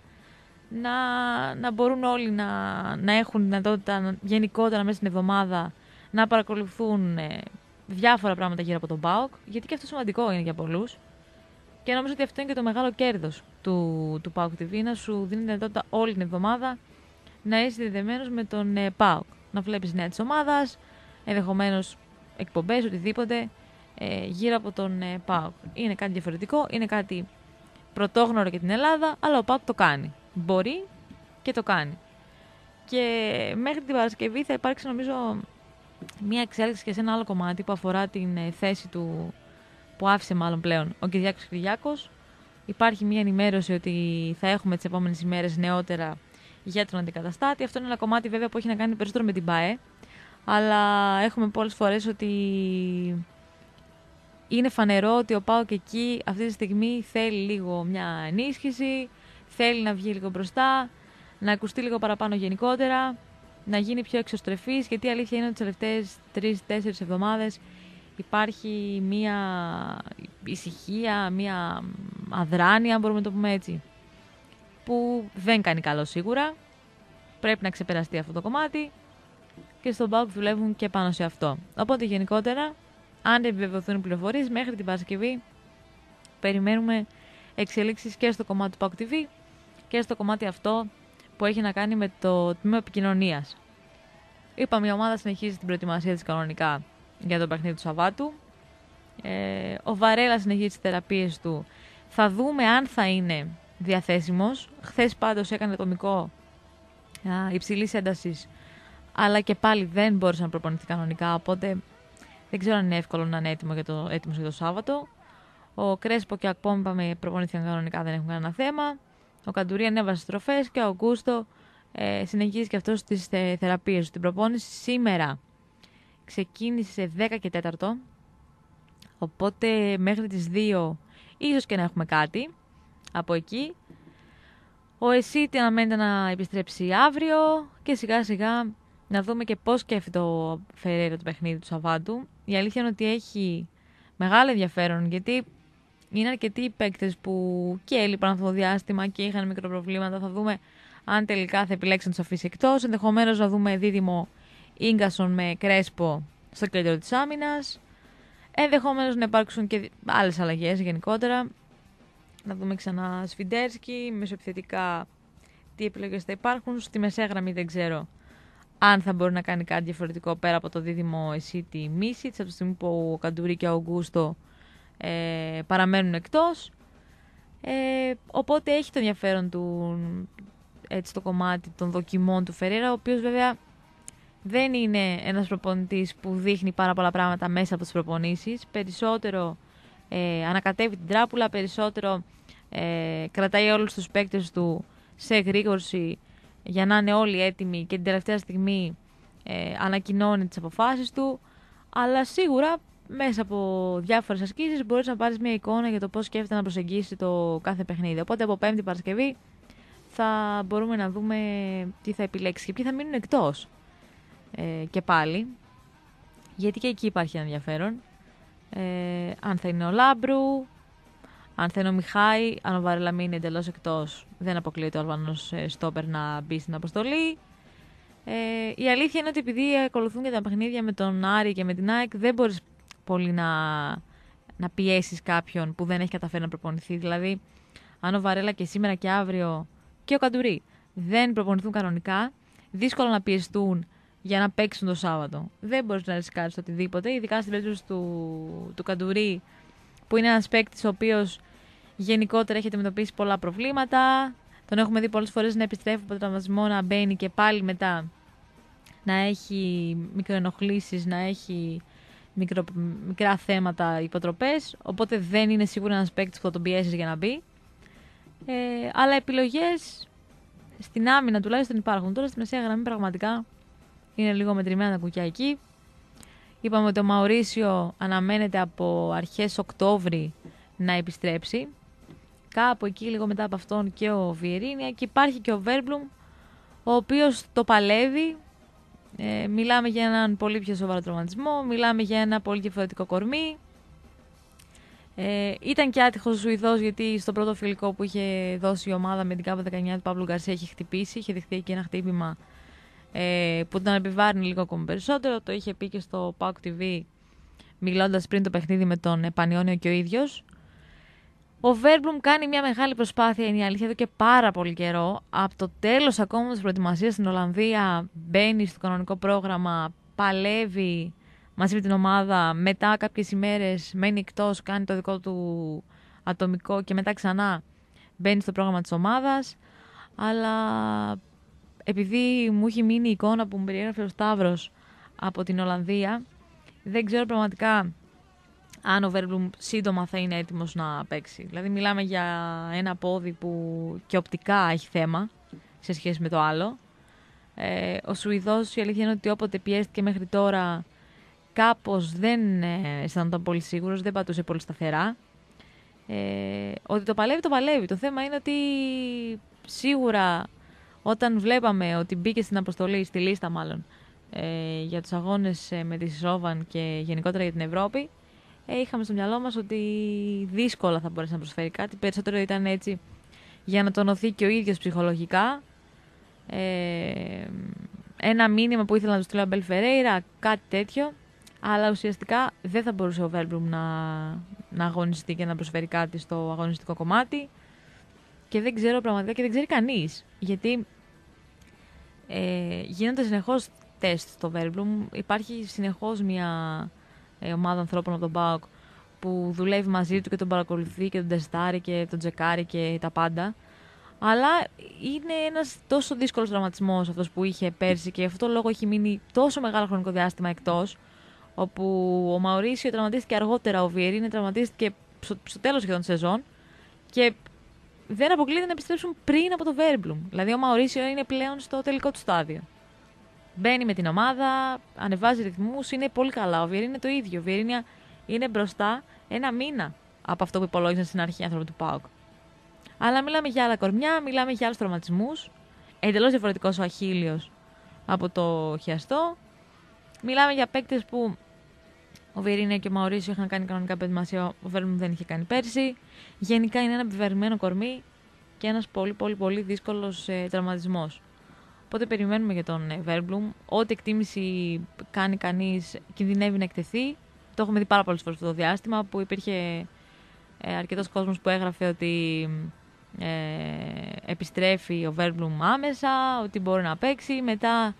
να μπορούν όλοι να έχουν δυνατότητα γενικότερα μέσα στην εβδομάδα να παρακολουθούν διάφορα πράγματα γύρω από τον ΠΑΟΚ, γιατί και αυτό σημαντικό είναι για πολλούς. Και νομίζω ότι αυτό είναι και το μεγάλο κέρδος του ΠΑΟΚ TV, να σου δίνει δυνατότητα όλη την εβδομάδα να είσαι δεδεμένος με τον ΠΑΟΚ. Να βλέπεις νέα της ομάδας, ενδεχομένως εκπομπές, οτιδήποτε γύρω από τον ΠΑΟΚ. Είναι κάτι διαφορετικό, είναι κάτι πρωτόγνωρο για την Ελλάδα, αλλά ο ΠΑΟΚ το κάνει. Μπορεί και το κάνει. Και μέχρι την Παρασκευή θα υπάρξει, νομίζω, μία εξέλιξη και σε ένα άλλο κομμάτι που αφορά την θέση του, που άφησε μάλλον πλέον ο Κυριάκος. Υπάρχει μία ενημέρωση ότι θα έχουμε τις επόμενες ημέρες νεότερα για τον αντικαταστάτη. Αυτό είναι ένα κομμάτι βέβαια που έχει να κάνει περισσότερο με την ΠΑΕ, αλλά έχουμε πολλές φορές ότι είναι φανερό ότι ο ΠΑΟΚ εκεί αυτή τη στιγμή θέλει λίγο μια ενίσχυση, θέλει να βγει λίγο μπροστά, να ακουστεί λίγο παραπάνω γενικότερα, να γίνει πιο εξωστρεφής, γιατί η αλήθεια είναι ότι τις τελευταίες 3-4 εβδομάδες υπάρχει μία ησυχία, μία αδράνεια, μπορούμε να το πούμε έτσι, που δεν κάνει καλό σίγουρα. Πρέπει να ξεπεραστεί αυτό το κομμάτι και στον ΠΑΟΚ δουλεύουν και πάνω σε αυτό. Οπότε γενικότερα, αν επιβεβαιωθούν οι πληροφορίες, μέχρι την Παρασκευή περιμένουμε εξελίξεις και στο κομμάτι του ΠΑΟΚ TV και στο κομμάτι αυτό που έχει να κάνει με το τμήμα επικοινωνίας. Είπαμε, η ομάδα συνεχίζει την προετοιμασία της κανονικά για το παιχνίδι του Σαββάτου. Ο Βαρέλα συνεχίζει τις θεραπείες του. Θα δούμε αν θα είναι διαθέσιμος. Χθες πάντως έκανε ατομικό υψηλής έντασης, αλλά και πάλι δεν μπόρεσε να προπονηθεί κανονικά, οπότε δεν ξέρω αν είναι εύκολο να είναι έτοιμος για το Σάββατο. Ο Κρέσπο και ο Ακπόμ, είπαμε, προπονήθηκαν κανονικά, δεν έχουν κανένα θέμα. Ο Καντουρί ανέβασε στροφές και ο Αγκούστο συνεχίζει και αυτός τις θεραπείες του. Την προπόνηση σήμερα ξεκίνησε σε 10 και 4, οπότε μέχρι τις 2 ίσως και να έχουμε κάτι από εκεί. Ο Εσίτη αναμένεται να επιστρέψει αύριο και σιγά σιγά να δούμε και πώς σκέφτεται ο Φερέιρα το παιχνίδι του Σαββάτου. Η αλήθεια είναι ότι έχει μεγάλο ενδιαφέρον, γιατί είναι αρκετοί οι παίκτες που και έλειπαν αυτό το διάστημα και είχαν μικροπροβλήματα. Θα δούμε αν τελικά θα επιλέξει να τους αφήσει εκτός. Ενδεχομένως να δούμε δίδυμο Ίγκασον με Κρέσπο στο κέντρο της άμυνας. Ενδεχομένως να υπάρξουν και άλλες αλλαγές γενικότερα. Να δούμε ξανά Σφιντέρσκι, μεσοεπιθετικά τι επιλογές θα υπάρχουν. Στη μεσαία γραμμή δεν ξέρω αν θα μπορεί να κάνει κάτι διαφορετικό πέρα από το δίδυμο Εσίτη Μίσιτς, από τη στιγμή που ο Καντουρί και ο Αουγκούστο παραμένουν εκτός. Οπότε έχει το ενδιαφέρον του έτσι το κομμάτι των δοκιμών του Φερέιρα, ο οποίος βέβαια δεν είναι ένας προπονητής που δείχνει πάρα πολλά πράγματα μέσα από τις προπονήσεις. Περισσότερο ανακατεύει την τράπουλα, περισσότερο κρατάει όλους τους παίκτες του σε γρήγορση για να είναι όλοι έτοιμοι και την τελευταία στιγμή ανακοινώνει τις αποφάσεις του. Αλλά σίγουρα μέσα από διάφορες ασκήσεις μπορείς να πάρεις μια εικόνα για το πώς σκέφτεται να προσεγγίσει το κάθε παιχνίδι. Οπότε από Πέμπτη Παρασκευή θα μπορούμε να δούμε τι θα επιλέξει και ποιοι θα μείνουν εκτός και πάλι. Γιατί και εκεί υπάρχει ενδιαφέρον. Αν θα είναι ο Λάμπρου, αν θα είναι ο Μιχάη, αν ο Βαρέλα μείνει εντελώς εκτός, δεν αποκλείεται ο Αλβανός στόπερ να μπει στην αποστολή. Η αλήθεια είναι ότι επειδή ακολουθούν και τα παιχνίδια με τον Άρη και με την ΑΕΚ, δεν μπορείς πολύ να πιέσεις κάποιον που δεν έχει καταφέρει να προπονηθεί. Δηλαδή, αν ο Βαρέλα και σήμερα και αύριο και ο Καντουρί δεν προπονηθούν κανονικά, δύσκολο να πιεστούν για να παίξουν το Σάββατο. Δεν μπορείς να ρισκάρεις οτιδήποτε, ειδικά στην περίπτωση του Καντουρί, που είναι ένας παίκτης ο οποίος γενικότερα έχει αντιμετωπίσει πολλά προβλήματα. Τον έχουμε δει πολλές φορές να επιστρέφει από το τραυματισμό, να μπαίνει και πάλι μετά να έχει μικροενοχλήσεις, να έχει μικρά θέματα, υποτροπές. Οπότε δεν είναι σίγουρα ένας παίκτης που θα τον πιέσεις για να μπει. Αλλά επιλογές στην άμυνα τουλάχιστον υπάρχουν. Τώρα στη μεσαία γραμμή πραγματικά είναι λίγο μετρημένα τα κουκιά εκεί. Είπαμε ότι ο Μαουρίσιο αναμένεται από αρχές Οκτώβρη να επιστρέψει. Κάπου εκεί λίγο μετά από αυτόν και ο Βιερίνια. Και υπάρχει και ο Βέρμπλουμ, ο οποίος το παλεύει. Μιλάμε για έναν πολύ πιο σοβαρό τραυματισμό. Μιλάμε για ένα πολύ διαφορετικό κορμί. Ήταν και άτυχος ο Σουηδός, γιατί στο πρώτο φιλικό που είχε δώσει η ομάδα με την ΚΑΠΑ 19 του Παύλου Γκαρσία είχε χτυπήσει. Είχε δεχτεί και ένα χτύπημα που τον επιβάρυνε λίγο ακόμη περισσότερο. Το είχε πει και στο PAOK TV, μιλώντας πριν το παιχνίδι με τον Πανιόνιο και ο ίδιος. Ο Βέρμπλουμ κάνει μια μεγάλη προσπάθεια, είναι η αλήθεια, εδώ και πάρα πολύ καιρό. Από το τέλος ακόμα της προετοιμασίας στην Ολλανδία μπαίνει στο κανονικό πρόγραμμα, παλεύει μαζί με την ομάδα. Μετά κάποιες ημέρες μένει εκτός, κάνει το δικό του ατομικό και μετά ξανά μπαίνει στο πρόγραμμα της ομάδας. Αλλά επειδή μου έχει μείνει η εικόνα που μου περιέγραφε ο Σταύρος από την Ολλανδία, δεν ξέρω πραγματικά αν ο Βέρμπλουμ σύντομα θα είναι έτοιμος να παίξει. Δηλαδή μιλάμε για ένα πόδι που και οπτικά έχει θέμα σε σχέση με το άλλο. Ο Σουηδός, η αλήθεια είναι ότι όποτε πιέστηκε μέχρι τώρα κάπως δεν αισθανόταν πολύ σίγουρος, δεν πατούσε πολύ σταθερά. Ότι το παλεύει. Το θέμα είναι ότι σίγουρα όταν βλέπαμε ότι μπήκε στην αποστολή, στη λίστα μάλλον, για τους αγώνες με τη Σόβαν και γενικότερα για την Ευρώπη, είχαμε στο μυαλό μας ότι δύσκολα θα μπορέσει να προσφέρει κάτι. Περισσότερο ήταν έτσι για να τονωθεί και ο ίδιος ψυχολογικά. Ένα μήνυμα που ήθελα να του στείλω Αμπέλ Φερέιρα, κάτι τέτοιο. Αλλά ουσιαστικά δεν θα μπορούσε ο Βέρμπλουμ να αγωνιστεί και να προσφέρει κάτι στο αγωνιστικό κομμάτι. Και δεν ξέρω πραγματικά και δεν ξέρει κανείς. Γιατί γίνονται συνεχώς τεστ στο Βέρμπλουμ. Υπάρχει συνεχώς μια ομάδα ανθρώπων από τον ΠΑΟΚ που δουλεύει μαζί του και τον παρακολουθεί και τον τεστάρει και τον τσεκάρει και τα πάντα. Αλλά είναι ένας τόσο δύσκολος τραυματισμός αυτός που είχε πέρσι και γι' αυτό το λόγο έχει μείνει τόσο μεγάλο χρονικό διάστημα εκτός. Όπου ο Μαουρίσιο τραυματίστηκε αργότερα, ο Βιερίνια τραυματίστηκε στο τέλος σχεδόν της σεζόν και δεν αποκλείεται να επιστρέψουν πριν από το Βέρμπλουμ. Δηλαδή ο Μαουρίσιο είναι πλέον στο τελικό του στάδιο. Μπαίνει με την ομάδα, ανεβάζει ρυθμούς, είναι πολύ καλά. Ο Βιερίνια είναι το ίδιο. Ο Βιερίνια είναι μπροστά ένα μήνα από αυτό που υπολόγισαν στην αρχή οι άνθρωποι του ΠΑΟΚ. Αλλά μιλάμε για άλλα κορμιά, μιλάμε για άλλους τραυματισμούς. Εντελώς διαφορετικός ο Αχίλιος από το χιαστό. Μιλάμε για παίκτες που ο Βιερίνια και ο Μαουρίσιο είχαν κάνει κανονικά προετοιμασία, ο Βέρμπλουμ δεν είχε κάνει πέρσι. Γενικά είναι ένα επιβαρημένο κορμί και ένας πολύ δύσκολος τραυματισμός. Οπότε περιμένουμε για τον Βέρμπλουμ. Ό,τι εκτίμηση κάνει κανείς κινδυνεύει να εκτεθεί. Το έχουμε δει πάρα πολλές φορές αυτό το διάστημα που υπήρχε αρκετός κόσμος που έγραφε ότι επιστρέφει ο Βέρμπλουμ άμεσα, ότι μπορεί να παίξει. Μετά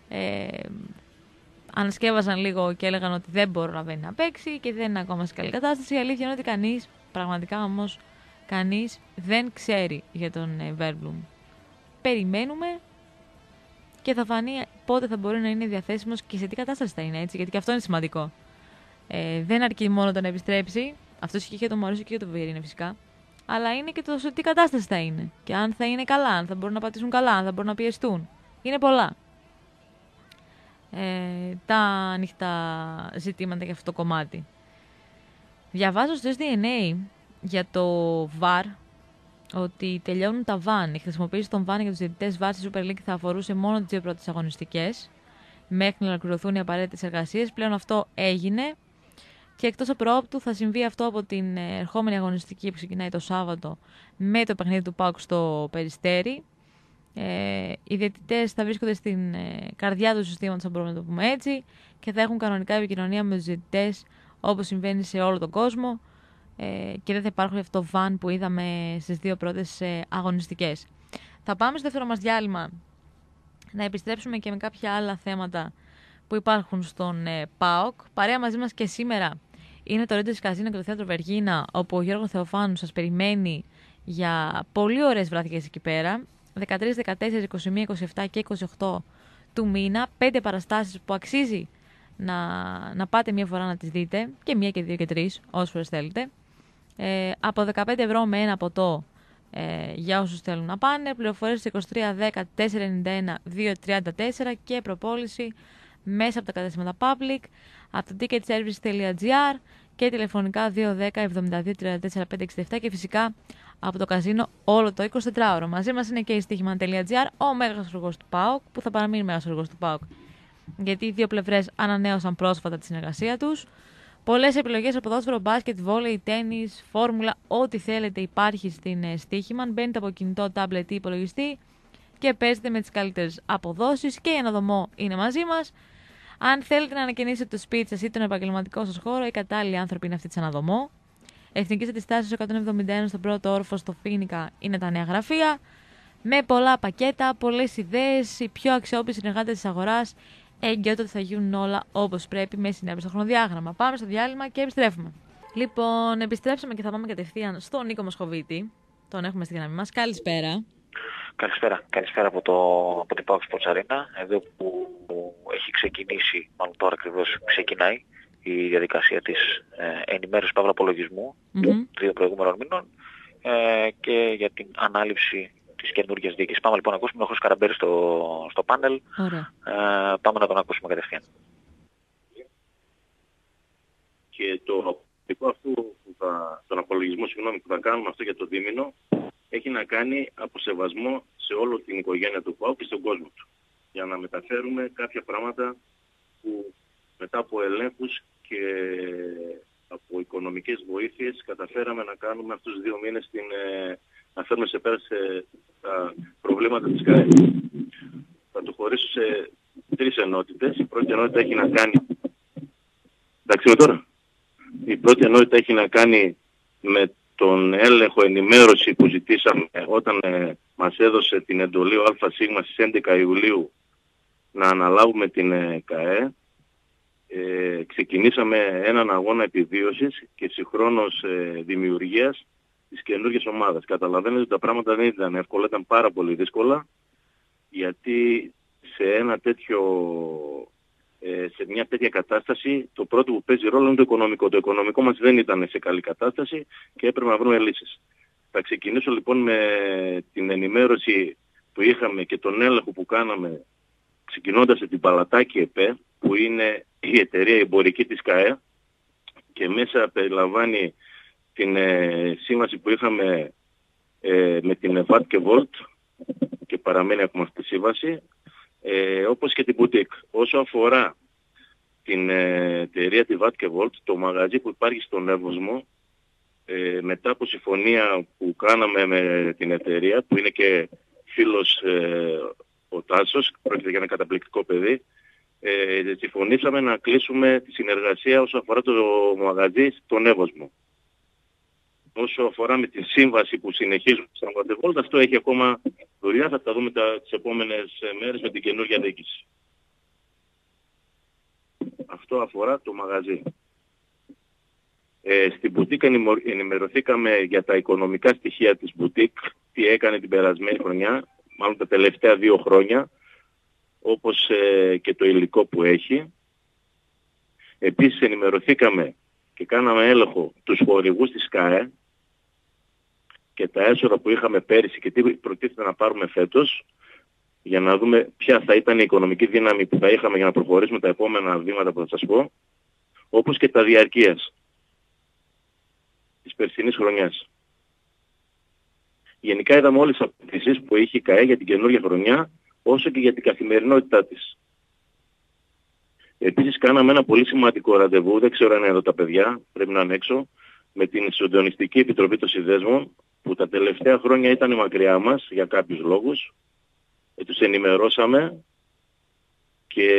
ανασκεύασαν λίγο και έλεγαν ότι δεν προλαβαίνει να παίξει και δεν είναι ακόμα σε καλή κατάσταση. Η αλήθεια είναι ότι κανείς, πραγματικά όμως, κανείς δεν ξέρει για τον Βέρμπλουμ. Περιμένουμε και θα φανεί πότε θα μπορεί να είναι διαθέσιμος και σε τι κατάσταση θα είναι, έτσι, γιατί και αυτό είναι σημαντικό. Δεν αρκεί μόνο το να επιστρέψει, αυτό ισχύει και για τον Μαουρίσιο και για τον Βιερίνια φυσικά, αλλά είναι και το σε τι κατάσταση θα είναι και αν θα είναι καλά, αν θα μπορούν να πατήσουν καλά, αν θα μπορούν να πιεστούν. Είναι πολλά τα ανοιχτά ζητήματα για αυτό το κομμάτι. Διαβάζω στο SDNA για το VAR ότι τελειώνουν τα VAN. Η χρησιμοποίηση των VAN για τους διαιτητές VAR στη Super League θα αφορούσε μόνο τις δύο πρώτες αγωνιστικές μέχρι να ολοκληρωθούν οι απαραίτητες εργασίες. Πλέον αυτό έγινε και εκτός απροόπτου θα συμβεί αυτό από την ερχόμενη αγωνιστική που ξεκινάει το Σάββατο με το παιχνίδι του ΠΑΟΚ στο Περιστέρι. Οι διαιτητές θα βρίσκονται στην καρδιά του συστήματος, αν μπορούμε να το πούμε έτσι, και θα έχουν κανονικά επικοινωνία με τους διαιτητές όπως συμβαίνει σε όλο τον κόσμο και δεν θα υπάρχουν αυτό το βαν που είδαμε στις δύο πρώτες αγωνιστικές. Θα πάμε στο δεύτερο μας διάλειμμα να επιστρέψουμε και με κάποια άλλα θέματα που υπάρχουν στον ΠΑΟΚ. Παρέα μαζί μας και σήμερα είναι το Ρέντζερς Καζίνο και το Θέατρο Βεργίνα, όπου ο Γιώργος Θεοφάνου σας περιμένει για πολύ ωραίες βραδιές εκεί πέρα. 13, 14, 21, 27 και 28 του μήνα. 5 παραστάσεις που αξίζει να πάτε μία φορά να τις δείτε. Και μία και δύο και τρεις, όσες φορές θέλετε. Από 15 ευρώ με ένα ποτό για όσους θέλουν να πάνε. Πληροφορίες 23 10 491 234 και προπόληση μέσα από τα καταστήματα Public, από το ticketservice.gr και τηλεφωνικά 210 72 34 567 και φυσικά από το καζίνο όλο το 24ωρο. Μαζί μας είναι και η στοίχημα.gr, ο μέγας οργός του ΠΑΟΚ, που θα παραμείνει μέγας οργός του ΠΑΟΚ, γιατί οι δύο πλευρές ανανέωσαν πρόσφατα τη συνεργασία τους. Πολλές επιλογές από ποδόσφαιρο, μπάσκετ, βόλεϊ, τένις, φόρμουλα, ό,τι θέλετε υπάρχει στην στοίχημα. Μπαίνετε από κινητό, τάμπλετ ή υπολογιστή και παίζετε με τις καλύτερες αποδόσεις και η αναδομό είναι μαζί μας. Αν θέλετε να ανακαινήσετε το σπίτι σας ή τον επαγγελματικό σας χώρο, οι κατάλληλοι άνθρωποι είναι αυτοί της αναδομό. Εθνικής Αντιστάσεως 171 στον πρώτο όροφο στο Φίνικα είναι τα νέα γραφεία. Με πολλά πακέτα, πολλές ιδέες, οι πιο αξιόπιστοι συνεργάτες της αγοράς. Εγγυώται ότι θα γίνουν όλα όπως πρέπει με συνέπεια στο χρονοδιάγραμμα. Πάμε στο διάλειμμα και επιστρέφουμε. Λοιπόν, επιστρέψαμε και θα πάμε κατευθείαν στον Νίκο Μοσχοβίτη. Τον έχουμε στη γραμμή μας. Καλησπέρα. Καλησπέρα από την PAOK Sports Arena, εδώ που έχει ξεκινήσει, μάλλον τώρα ακριβώς ξεκινάει, η διαδικασία της ενημέρωσης απολογισμού των 2 προηγούμενων μήνων και για την ανάληψη της καινούργιας διοίκησης. Πάμε λοιπόν να ακούσουμε τον Χρήστο Καραμπέρη στο πάνελ. Πάμε να τον ακούσουμε κατευθείαν. Και τον απολογισμό που θα κάνουμε αυτό για το δίμηνο έχει να κάνει από σεβασμό σε όλη την οικογένεια του ΠΑΟΚ και στον κόσμο του. Για να μεταφέρουμε κάποια πράγματα που μετά από ελέγχους και από οικονομικές βοήθειες καταφέραμε να κάνουμε αυτούς τους 2 μήνες να φέρουμε σε πέρα τα προβλήματα της ΚΑΕ. Θα το χωρίσω σε 3 ενότητες. Η πρώτη ενότητα έχει να κάνει... Εντάξει τώρα. Η πρώτη ενότητα έχει να κάνει με τον έλεγχο ενημέρωση που ζητήσαμε όταν μας έδωσε την εντολή ο ΑΣ στις 11 Ιουλίου να αναλάβουμε την ΚΑΕ. Ξεκινήσαμε έναν αγώνα επιβίωσης και συγχρόνως δημιουργίας της καινούργιας ομάδας. Καταλαβαίνετε ότι τα πράγματα δεν ήταν εύκολα, ήταν πάρα πολύ δύσκολα, γιατί σε μια τέτοια κατάσταση το πρώτο που παίζει ρόλο είναι το οικονομικό. Το οικονομικό μας δεν ήταν σε καλή κατάσταση και έπρεπε να βρούμε λύσεις. Θα ξεκινήσω λοιπόν με την ενημέρωση που είχαμε και τον έλεγχο που κάναμε ξεκινώντας από την Παλατάκη ΕΠΕ, που είναι η εταιρεία εμπορική της ΚΑΕ και μέσα περιλαμβάνει την σύμβαση που είχαμε με την Vatke Volt και παραμένει ακόμα αυτή τη σύμβαση, όπως και την Boutique. Όσο αφορά την εταιρεία τη Vatke Volt, το μαγαζί που υπάρχει στον Εύωσμο, μετά από συμφωνία που κάναμε με την εταιρεία, που είναι και φίλος ο Τάσος, πρόκειται για ένα καταπληκτικό παιδί, συμφωνήσαμε να κλείσουμε τη συνεργασία όσο αφορά το μαγαζί στον Εύωσμο. Όσο αφορά με τη σύμβαση που συνεχίζουμε στα Vatke Volt, αυτό έχει ακόμα δουλειά, θα τα δούμε τις επόμενες μέρες με την καινούργια διοίκηση. Αυτό αφορά το μαγαζί. Στην Boutique ενημερωθήκαμε για τα οικονομικά στοιχεία της Boutique, τι έκανε την περασμένη χρονιά, μάλλον τα τελευταία 2 χρόνια, όπως και το υλικό που έχει. Επίσης ενημερωθήκαμε και κάναμε έλεγχο τους χορηγούς της ΚΑΕ και τα έσοδα που είχαμε πέρυσι και τι προτίθεται να πάρουμε φέτος, για να δούμε ποια θα ήταν η οικονομική δύναμη που θα είχαμε για να προχωρήσουμε τα επόμενα βήματα που θα σας πω, όπως και τα διαρκείας της περσινής χρονιάς. Γενικά είδαμε όλες τις απαιτήσεις που είχε η ΚΑΕ για την καινούργια χρονιά, όσο και για την καθημερινότητά της. Επίσης κάναμε ένα πολύ σημαντικό ραντεβού, δεν ξέρω αν είναι εδώ τα παιδιά, πρέπει να είναι έξω, με την Συντονιστική Επιτροπή των Συνδέσμων, που τα τελευταία χρόνια ήταν μακριά μας για κάποιους λόγους. Τους ενημερώσαμε και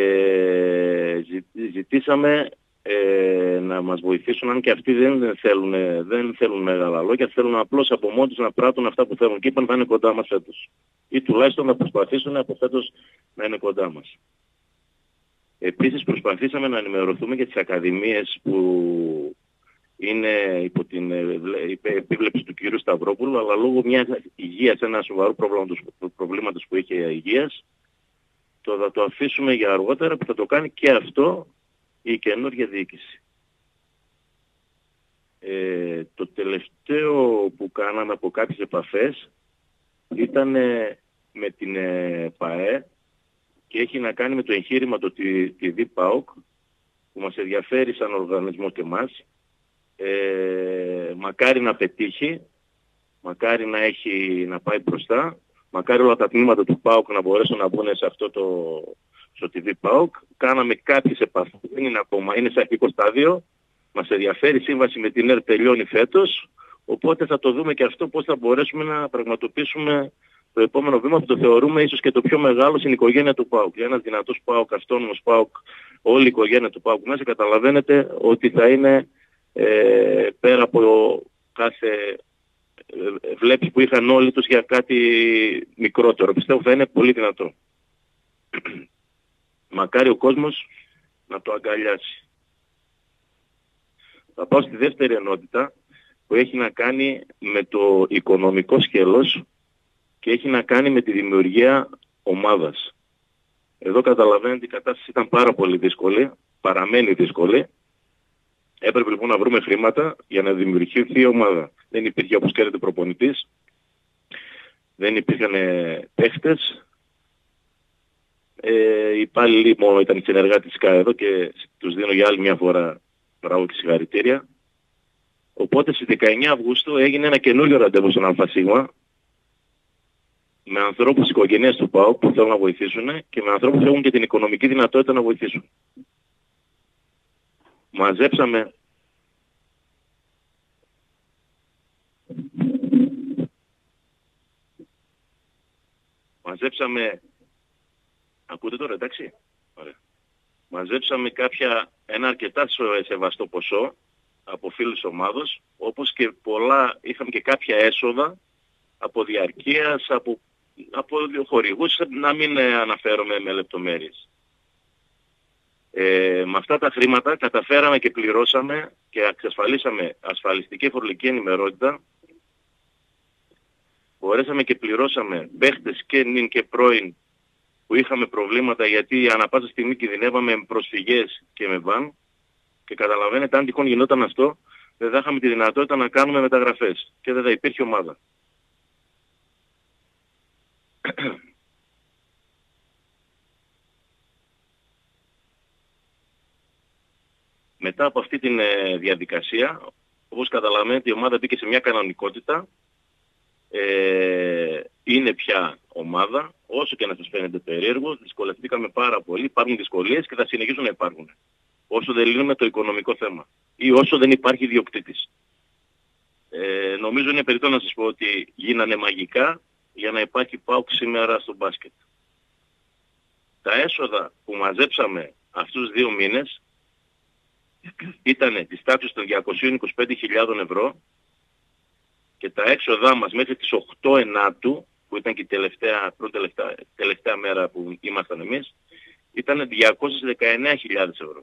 ζητήσαμε να μας βοηθήσουν, αν και αυτοί δεν θέλουν μεγάλα λόγια, θέλουν απλώς από μόνοι τους να πράττουν αυτά που θέλουν και είπαν θα είναι κοντά μας φέτος. Ή τουλάχιστον να προσπαθήσουν από φέτος να είναι κοντά μας. Επίσης προσπαθήσαμε να ενημερωθούμε για τις ακαδημίες που είναι υπό την επίβλεψη του κυρίου Σταυρόπουλου, αλλά λόγω μιας υγείας, ένα σοβαρό προβλήματος που είχε υγείας, θα το αφήσουμε για αργότερα, που θα το κάνει και αυτό η καινούργια διοίκηση. Το τελευταίο που κάναμε από κάποιες επαφές ήταν με την ΠΑΕ και έχει να κάνει με το εγχείρημα το TV ΠΑΟΚ, που μας ενδιαφέρει σαν οργανισμό και μας. Μακάρι να πετύχει, μακάρι να πάει μπροστά, μακάρι όλα τα τμήματα του ΠΑΟΚ να μπορέσουν να μπουν σε αυτό στο TV ΠΑΟΚ. Κάναμε κάποιες επαφές, δεν είναι ακόμα, είναι σε αρχικό στάδιο. Μας ενδιαφέρει η σύμβαση με την ΕΡΤ, τελειώνει φέτος, οπότε θα το δούμε και αυτό πώς θα μπορέσουμε να πραγματοποιήσουμε το επόμενο βήμα που το θεωρούμε ίσως και το πιο μεγάλο στην οικογένεια του ΠΑΟΚ. Για ένας δυνατός ΠΑΟΚ, αυτόνομος ΠΑΟΚ, όλη η οικογένεια του ΠΑΟΚ μέσα, καταλαβαίνετε ότι θα είναι πέρα από κάθε βλέψη που είχαν όλοι τους για κάτι μικρότερο. Πιστεύω θα είναι πολύ δυνατό. Μακάρι ο κόσμος να το αγκαλιάσει. Θα πάω στη δεύτερη ενότητα που έχει να κάνει με το οικονομικό σκέλος και έχει να κάνει με τη δημιουργία ομάδας. Εδώ καταλαβαίνετε η κατάσταση ήταν πάρα πολύ δύσκολη, παραμένει δύσκολη. Έπρεπε λοιπόν να βρούμε χρήματα για να δημιουργηθεί η ομάδα. Δεν υπήρχε, όπως ξέρετε, προπονητής, δεν υπήρχαν παίχτες. Οι υπάλληλοι μόνο ήταν οι συνεργάτες της ΚΑΕ εδώ και τους δίνω για άλλη μια φορά μπράβο και συγχαρητήρια. Οπότε στις 19 Αυγούστου έγινε ένα καινούριο ραντεβού στον ΑΣ με ανθρώπους οικογένειας του ΠΑΟΚ που θέλουν να βοηθήσουν και με ανθρώπους που έχουν και την οικονομική δυνατότητα να βοηθήσουν. Μαζέψαμε, ακούτε τώρα, εντάξει, ωραία. Μαζέψαμε ένα αρκετά σεβαστό ποσό από φίλους ομάδος, όπως και είχαμε και κάποια έσοδα από διαρκείας, από χορηγούς, να μην αναφέρομαι με λεπτομέρειες. Με αυτά τα χρήματα καταφέραμε και πληρώσαμε και εξασφαλίσαμε ασφαλιστική φορολογική ενημερότητα. Μπορέσαμε και πληρώσαμε παίχτες και νυν και πρώην που είχαμε προβλήματα, γιατί ανά πάσα στιγμή κινδυνεύαμε με προσφυγές και με βαν. Και καταλαβαίνετε, αν τυχόν γινόταν αυτό, δεν θα είχαμε τη δυνατότητα να κάνουμε μεταγραφές και δεν θα υπήρχε ομάδα. Μετά από αυτή τη διαδικασία, όπως καταλαβαίνετε, η ομάδα μπήκε σε μια κανονικότητα είναι πια ομάδα, όσο και να σας φαίνεται περίεργο, δυσκολευτήκαμε πάρα πολύ, υπάρχουν δυσκολίες και θα συνεχίσουν να υπάρχουν. Όσο δεν λύνουμε το οικονομικό θέμα ή όσο δεν υπάρχει ιδιοκτήτης. Νομίζω είναι περιττό να σας πω ότι γίνανε μαγικά για να υπάρχει ΠΑΟΚ σήμερα στο μπάσκετ. Τα έσοδα που μαζέψαμε αυτούς τους 2 μήνες ήταν της τάξης των 225.000 ευρώ και τα έξοδά μας μέχρι τις 8 Ενάτου, που ήταν και η τελευταία μέρα που ήμασταν εμείς, ήταν 219.000 ευρώ.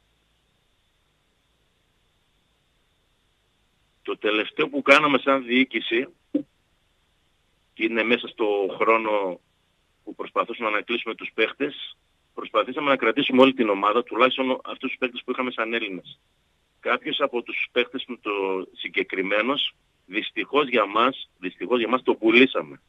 Το τελευταίο που κάναμε σαν διοίκηση, και είναι μέσα στο χρόνο που προσπαθούσαμε να κλείσουμε τους παίχτες, προσπαθήσαμε να κρατήσουμε όλη την ομάδα, τουλάχιστον αυτούς τους παίχτες που είχαμε σαν Έλληνες. Κάποιος από τους παίχτες του το συγκεκριμένος, δυστυχώς για μας το πουλήσαμε.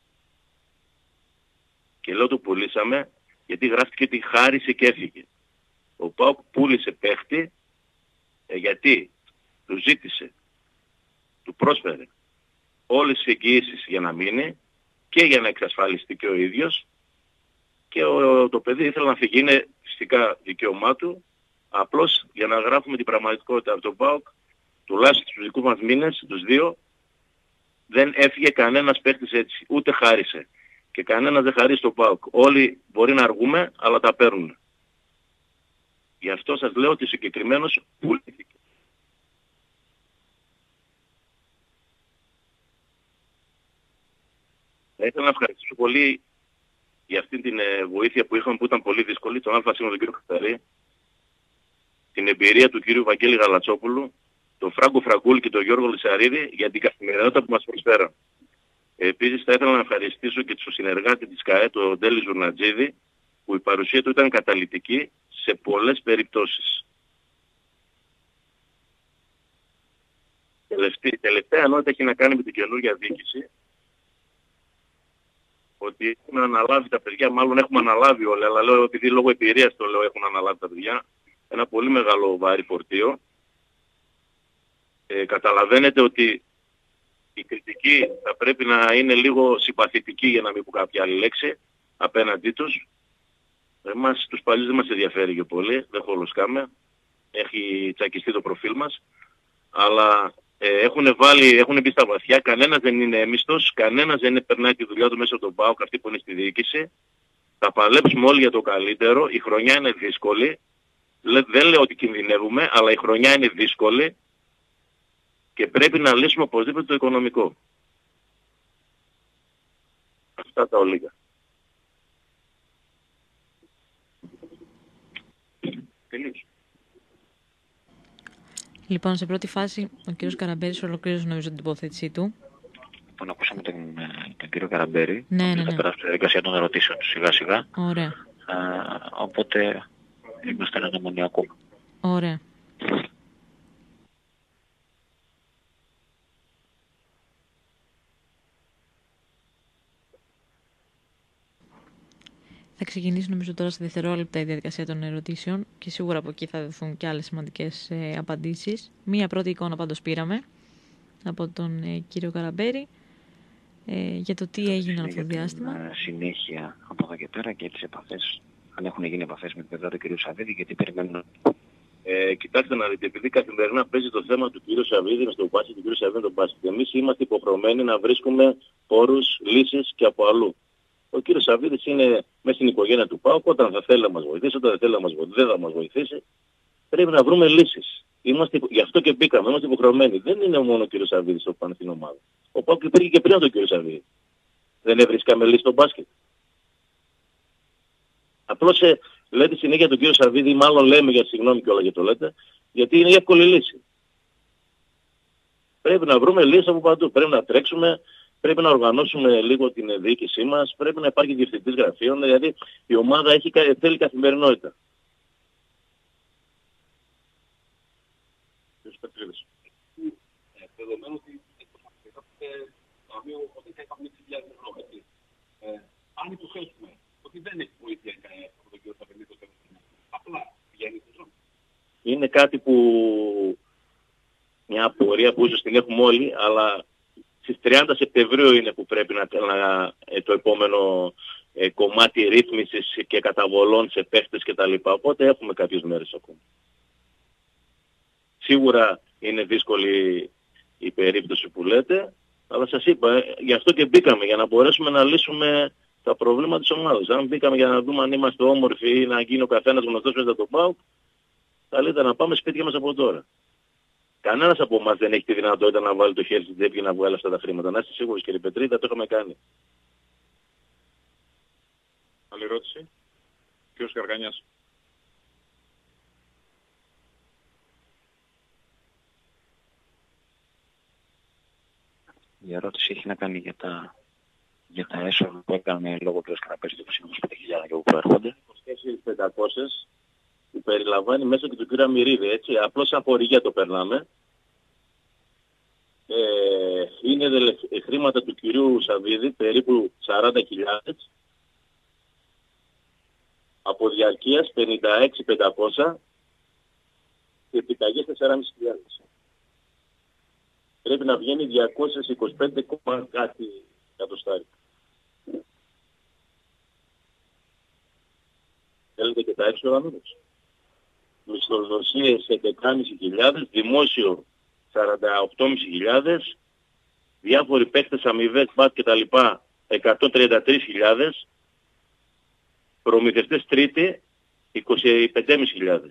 Και λέω το πουλήσαμε γιατί γράφτηκε ότι χάρισε και έφυγε. Ο ΠΑΟΚ πούλησε παίχτη γιατί του ζήτησε, του πρόσφερε όλες τις εγγυήσεις για να μείνει και για να εξασφαλιστεί και ο ίδιος και το παιδί ήθελε να φύγει. Είναι φυσικά δικαίωμά του, απλώς για να γράφουμε την πραγματικότητα από τον ΠΑΟΚ, τουλάχιστον στους δικούς μας μήνες, τους 2, δεν έφυγε κανένας παίχτης έτσι, ούτε χάρισε. Και κανένας δεν χαρίζει στον ΠΑΟΚ. Όλοι μπορεί να αργούμε, αλλά τα παίρνουν. Γι' αυτό σας λέω ότι συγκεκριμένος πουλήθηκε. Θα ήθελα να ευχαριστήσω πολύ για αυτή την βοήθεια που είχαμε, που ήταν πολύ δύσκολη, τον ΑΣ τον κύριο Καθαρή, την εμπειρία του κύριου Βαγγέλη Γαλατσόπουλου, τον Φράγκο Φραγκούλη και τον Γιώργο Λυσαρίδη για την καθημερινότητα που μας προσφέραν. Επίσης θα ήθελα να ευχαριστήσω και τον συνεργάτη της ΚΑΕ, τον Ντέλη Ζουρνατζίδη, που η παρουσία του ήταν καταλυτική σε πολλές περιπτώσεις. Τελευταία νότα έχει να κάνει με την καινούργια διοίκηση, ότι έχουν αναλάβει τα παιδιά, μάλλον έχουμε αναλάβει όλοι, αλλά λέω επειδή λόγω εμπειρίας το λέω έχουν αναλάβει τα παιδιά, ένα πολύ μεγάλο βάρη φορτίο. Καταλαβαίνετε ότι η κριτική θα πρέπει να είναι λίγο συμπαθητική, για να μην πω κάποια άλλη λέξη, απέναντί τους. Εμάς τους παλιούς δεν μας ενδιαφέρει και πολύ, δεν χολοσκάμε, έχει τσακιστεί το προφίλ μας, αλλά έχουν μπει στα βαθιά, κανένας δεν είναι έμιστος, κανένας δεν περνάει τη δουλειά του μέσα από τον ΠΑΟΚ, αυτοί που είναι στη διοίκηση. Θα παλέψουμε όλοι για το καλύτερο, η χρονιά είναι δύσκολη, δεν λέω ότι κινδυνεύουμε, αλλά η χρονιά είναι δύσκολη και πρέπει να λύσουμε οπωσδήποτε το οικονομικό. Αυτά τα ολίγα. Τελείως. Λοιπόν, σε πρώτη φάση, ο κύριος Καραμπέρης ολοκλήρωσε νομίζω την τοποθέτησή του. Λοιπόν, ακούσαμε τον κύριο Καραμπέρη. Ναι. Θα περάσουμε στη διαδικασία των ερωτήσεων σιγά σιγά. Ωραία. Οπότε είμαστε εν αναμονή ακόμα. Ωραία. Θα ξεκινήσει νομίζω τώρα σε δευτερόλεπτα η διαδικασία των ερωτήσεων και σίγουρα από εκεί θα δοθούν και άλλες σημαντικές απαντήσεις. Μία πρώτη εικόνα πάντως πήραμε από τον κύριο Καραμπέρη για το τι έγινε αυτό το διάστημα. Συνέχεια από εδώ και πέρα και τις επαφές, αν έχουν γίνει επαφές με την πλευρά του κ. Σαββίδη, γιατί περιμένουν. Κοιτάξτε να δείτε, επειδή καθημερινά παίζει το θέμα του κ. Σαββίδη στο μπάσκετ, του κ. Σαββίδη στο μπάσκετ, εμείς είμαστε υποχρεωμένοι να βρίσκουμε πόρους, λύσεις και από αλλού. Ο κύριος Σαββίδης είναι μέσα στην οικογένεια του ΠΑΟΚ, όταν θα θέλει να μας βοηθήσει, όταν δεν θέλει να μας βοηθήσει, δεν θα μας βοηθήσει. Πρέπει να βρούμε λύσεις. Γι' αυτό και μπήκαμε, είμαστε υποχρεωμένοι. Δεν είναι μόνο ο κύριος Σαββίδης που πάνε στην ομάδα. Ο ΠΑΟΚ υπήρχε και πριν από τον κύριο Σαββίδη. Δεν έβρισκαμε λύση στο μπάσκετ. Απλώς λέτε συνέχεια τον κύριο Σαββίδη, μάλλον λέμε για συγγνώμη και όλα και το λέτε, γιατί είναι η εύκολη λύση. Πρέπει να βρούμε λύσεις από παντού. Πρέπει να τρέξουμε. Πρέπει να οργανώσουμε λίγο την διοίκησή μας, πρέπει να υπάρχει διευθυντής γραφείων, δηλαδή η ομάδα θέλει καθημερινότητα. Δεδομένου ότι αν υποθέσουμε ότι δεν έχει βοήθεια από τον κύριο Σαββίδη, απλά πηγαίνει στο ζώο. Είναι κάτι που, μια απορία που ίσως την έχουμε όλοι, αλλά στις 30 Σεπτεμβρίου είναι που πρέπει το επόμενο κομμάτι ρύθμισης και καταβολών σε παίχτες κτλ. Οπότε έχουμε κάποιες μέρες ακόμα. Σίγουρα είναι δύσκολη η περίπτωση που λέτε, αλλά σας είπα, γι' αυτό και μπήκαμε, για να μπορέσουμε να λύσουμε τα προβλήματα της ομάδας. Αν μπήκαμε για να δούμε αν είμαστε όμορφοι ή να γίνει ο καθένας γνωστός μέσα από τον ΠΑΟΚ, καλύτερα να πάμε σπίτια μας από τώρα. Κανένας από εμάς δεν έχει τη δυνατότητα να βάλει το χέρι στην τσέπη και να βγάλει αυτά τα χρήματα. Να είστε σίγουροι, κύριε Πετρίδη, το είχαμε κάνει. Άλλη ερώτηση. Κύριος Καργανιάς. Η ερώτηση έχει να κάνει για τα έσοδα που έκανε λόγω του Σκραπέζη του 25.000 και που προέρχονται. 24.500 που περιλαμβάνει μέσα και του κ. Αμυρίδη, έτσι. Απλώς σαν χορηγία το περνάμε. Είναι χρήματα του κυρίου Σαββίδη, περίπου 40.000. Από διαρκείας 56.500 και επιταγές 4.500. Πρέπει να βγαίνει 225, κάτι εκατοστάρι. Θέλετε και τα έξοδα μήνες. Μισθοδοσίες 11.500, δημόσιο 48.500, διάφοροι παίκτες αμοιβές, μπατ και τα λοιπά 133.000, προμηθευτές τρίτη 25.500.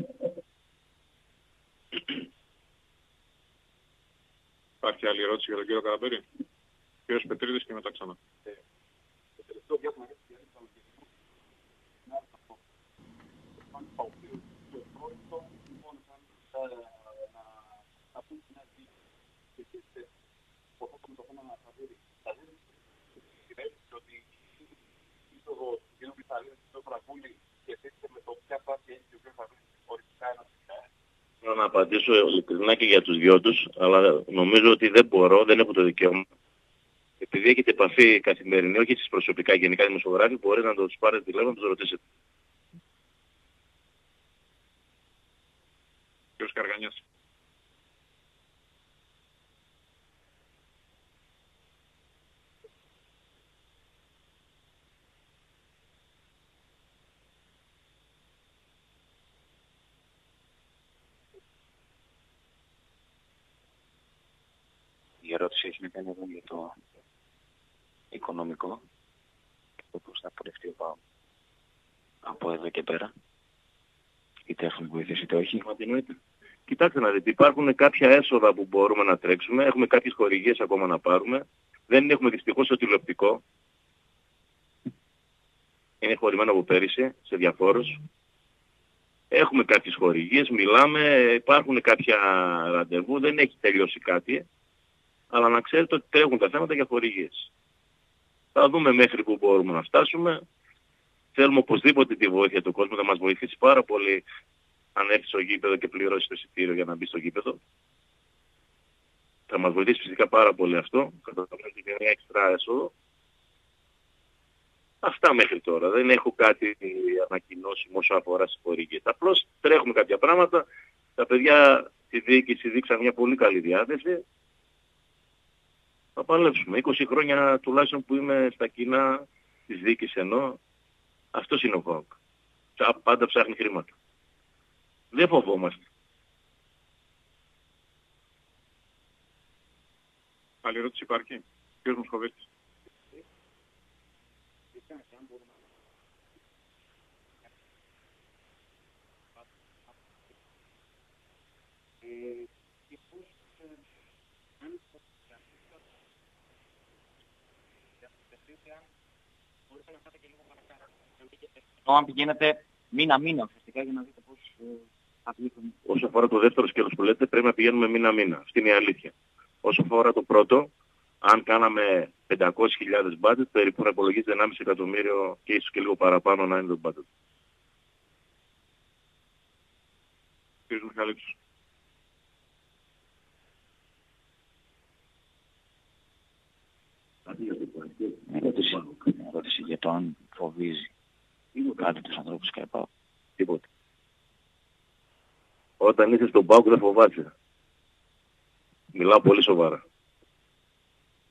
Υπάρχει άλλη ερώτηση για τον κύριο Καραμπέρη? Κύριος Πετρίδης και μετά ξανά. Να απαντήσω ειλικρινά και για τους δυο τους, αλλά νομίζω ότι δεν μπορώ, δεν έχω το δικαίωμα. Επειδή έχετε επαφή καθημερινή, όχι εσείς προσωπικά, γενικά δημοσιογράφοι, μπορείτε να τους πάρετε τηλέφωνο να τους ρωτήσετε. Κύριος Καργανιάς. Η ερώτηση έχει να κάνει εδώ για το οικονομικό και το πώς θα πορευτεί ο ΠΑΟΚ από εδώ και πέρα. Είτε έχουν βοηθήσει είτε όχι. Κοιτάξτε να δείτε, υπάρχουν κάποια έσοδα που μπορούμε να τρέξουμε, έχουμε κάποιες χορηγίες ακόμα να πάρουμε. Δεν έχουμε δυστυχώς το τηλεοπτικό. Είναι χωρημένο από πέρυσι σε διαφόρους. Έχουμε κάποιες χορηγίες, μιλάμε, υπάρχουν κάποια ραντεβού, δεν έχει τελειώσει κάτι. Αλλά να ξέρετε ότι τρέχουν τα θέματα για χορηγίες. Θα δούμε μέχρι που μπορούμε να φτάσουμε. Θέλουμε οπωσδήποτε τη βοήθεια του κόσμου. Θα μας βοηθήσει πάρα πολύ αν έρθει στο γήπεδο και πληρώσει το εισιτήριο για να μπει στο γήπεδο. Θα μας βοηθήσει φυσικά πάρα πολύ αυτό. Καταλαβαίνετε ότι είναι μια εξτρά έσοδο. Αυτά μέχρι τώρα. Δεν έχω κάτι ανακοινώσιμο όσο αφορά στις χορηγίες. Απλώς τρέχουμε κάποια πράγματα. Τα παιδιά στη διοίκηση δείξαν μια πολύ καλή διάθεση. Θα παλέψουμε. 20 χρόνια τουλάχιστον που είμαι στα κοινά της διοίκησης ενώ αυτός είναι ο ΠΑΟΚ. Πάντα ψάχνει χρήματα. Δεν φοβόμαστε. Άλλη ερώτηση υπάρχει? Κύριος Μοσχοβίτης. Αν πηγαίνετε μήνα-μήνα ουσιαστικά για να δείτε πώς θα βγουν. Όσο αφορά το δεύτερο σκέλος που λέτε, πρέπει να πηγαίνουμε μήνα-μήνα. Αυτή είναι η αλήθεια. Όσο αφορά το πρώτο, αν κάναμε 500.000 budget, περίπου να υπολογίζεται 1,5 εκατομμύριο και ίσως και λίγο παραπάνω να είναι το budget. Κύριος Μιχαλίτσος. Ερώτηση για το αν φοβίζει κάτι τους ανθρώπους και ΠΑΟΚ. Τίποτε. Όταν είσαι στον ΠΑΟΚ δεν φοβάσαι. Μιλάω πολύ σοβαρά.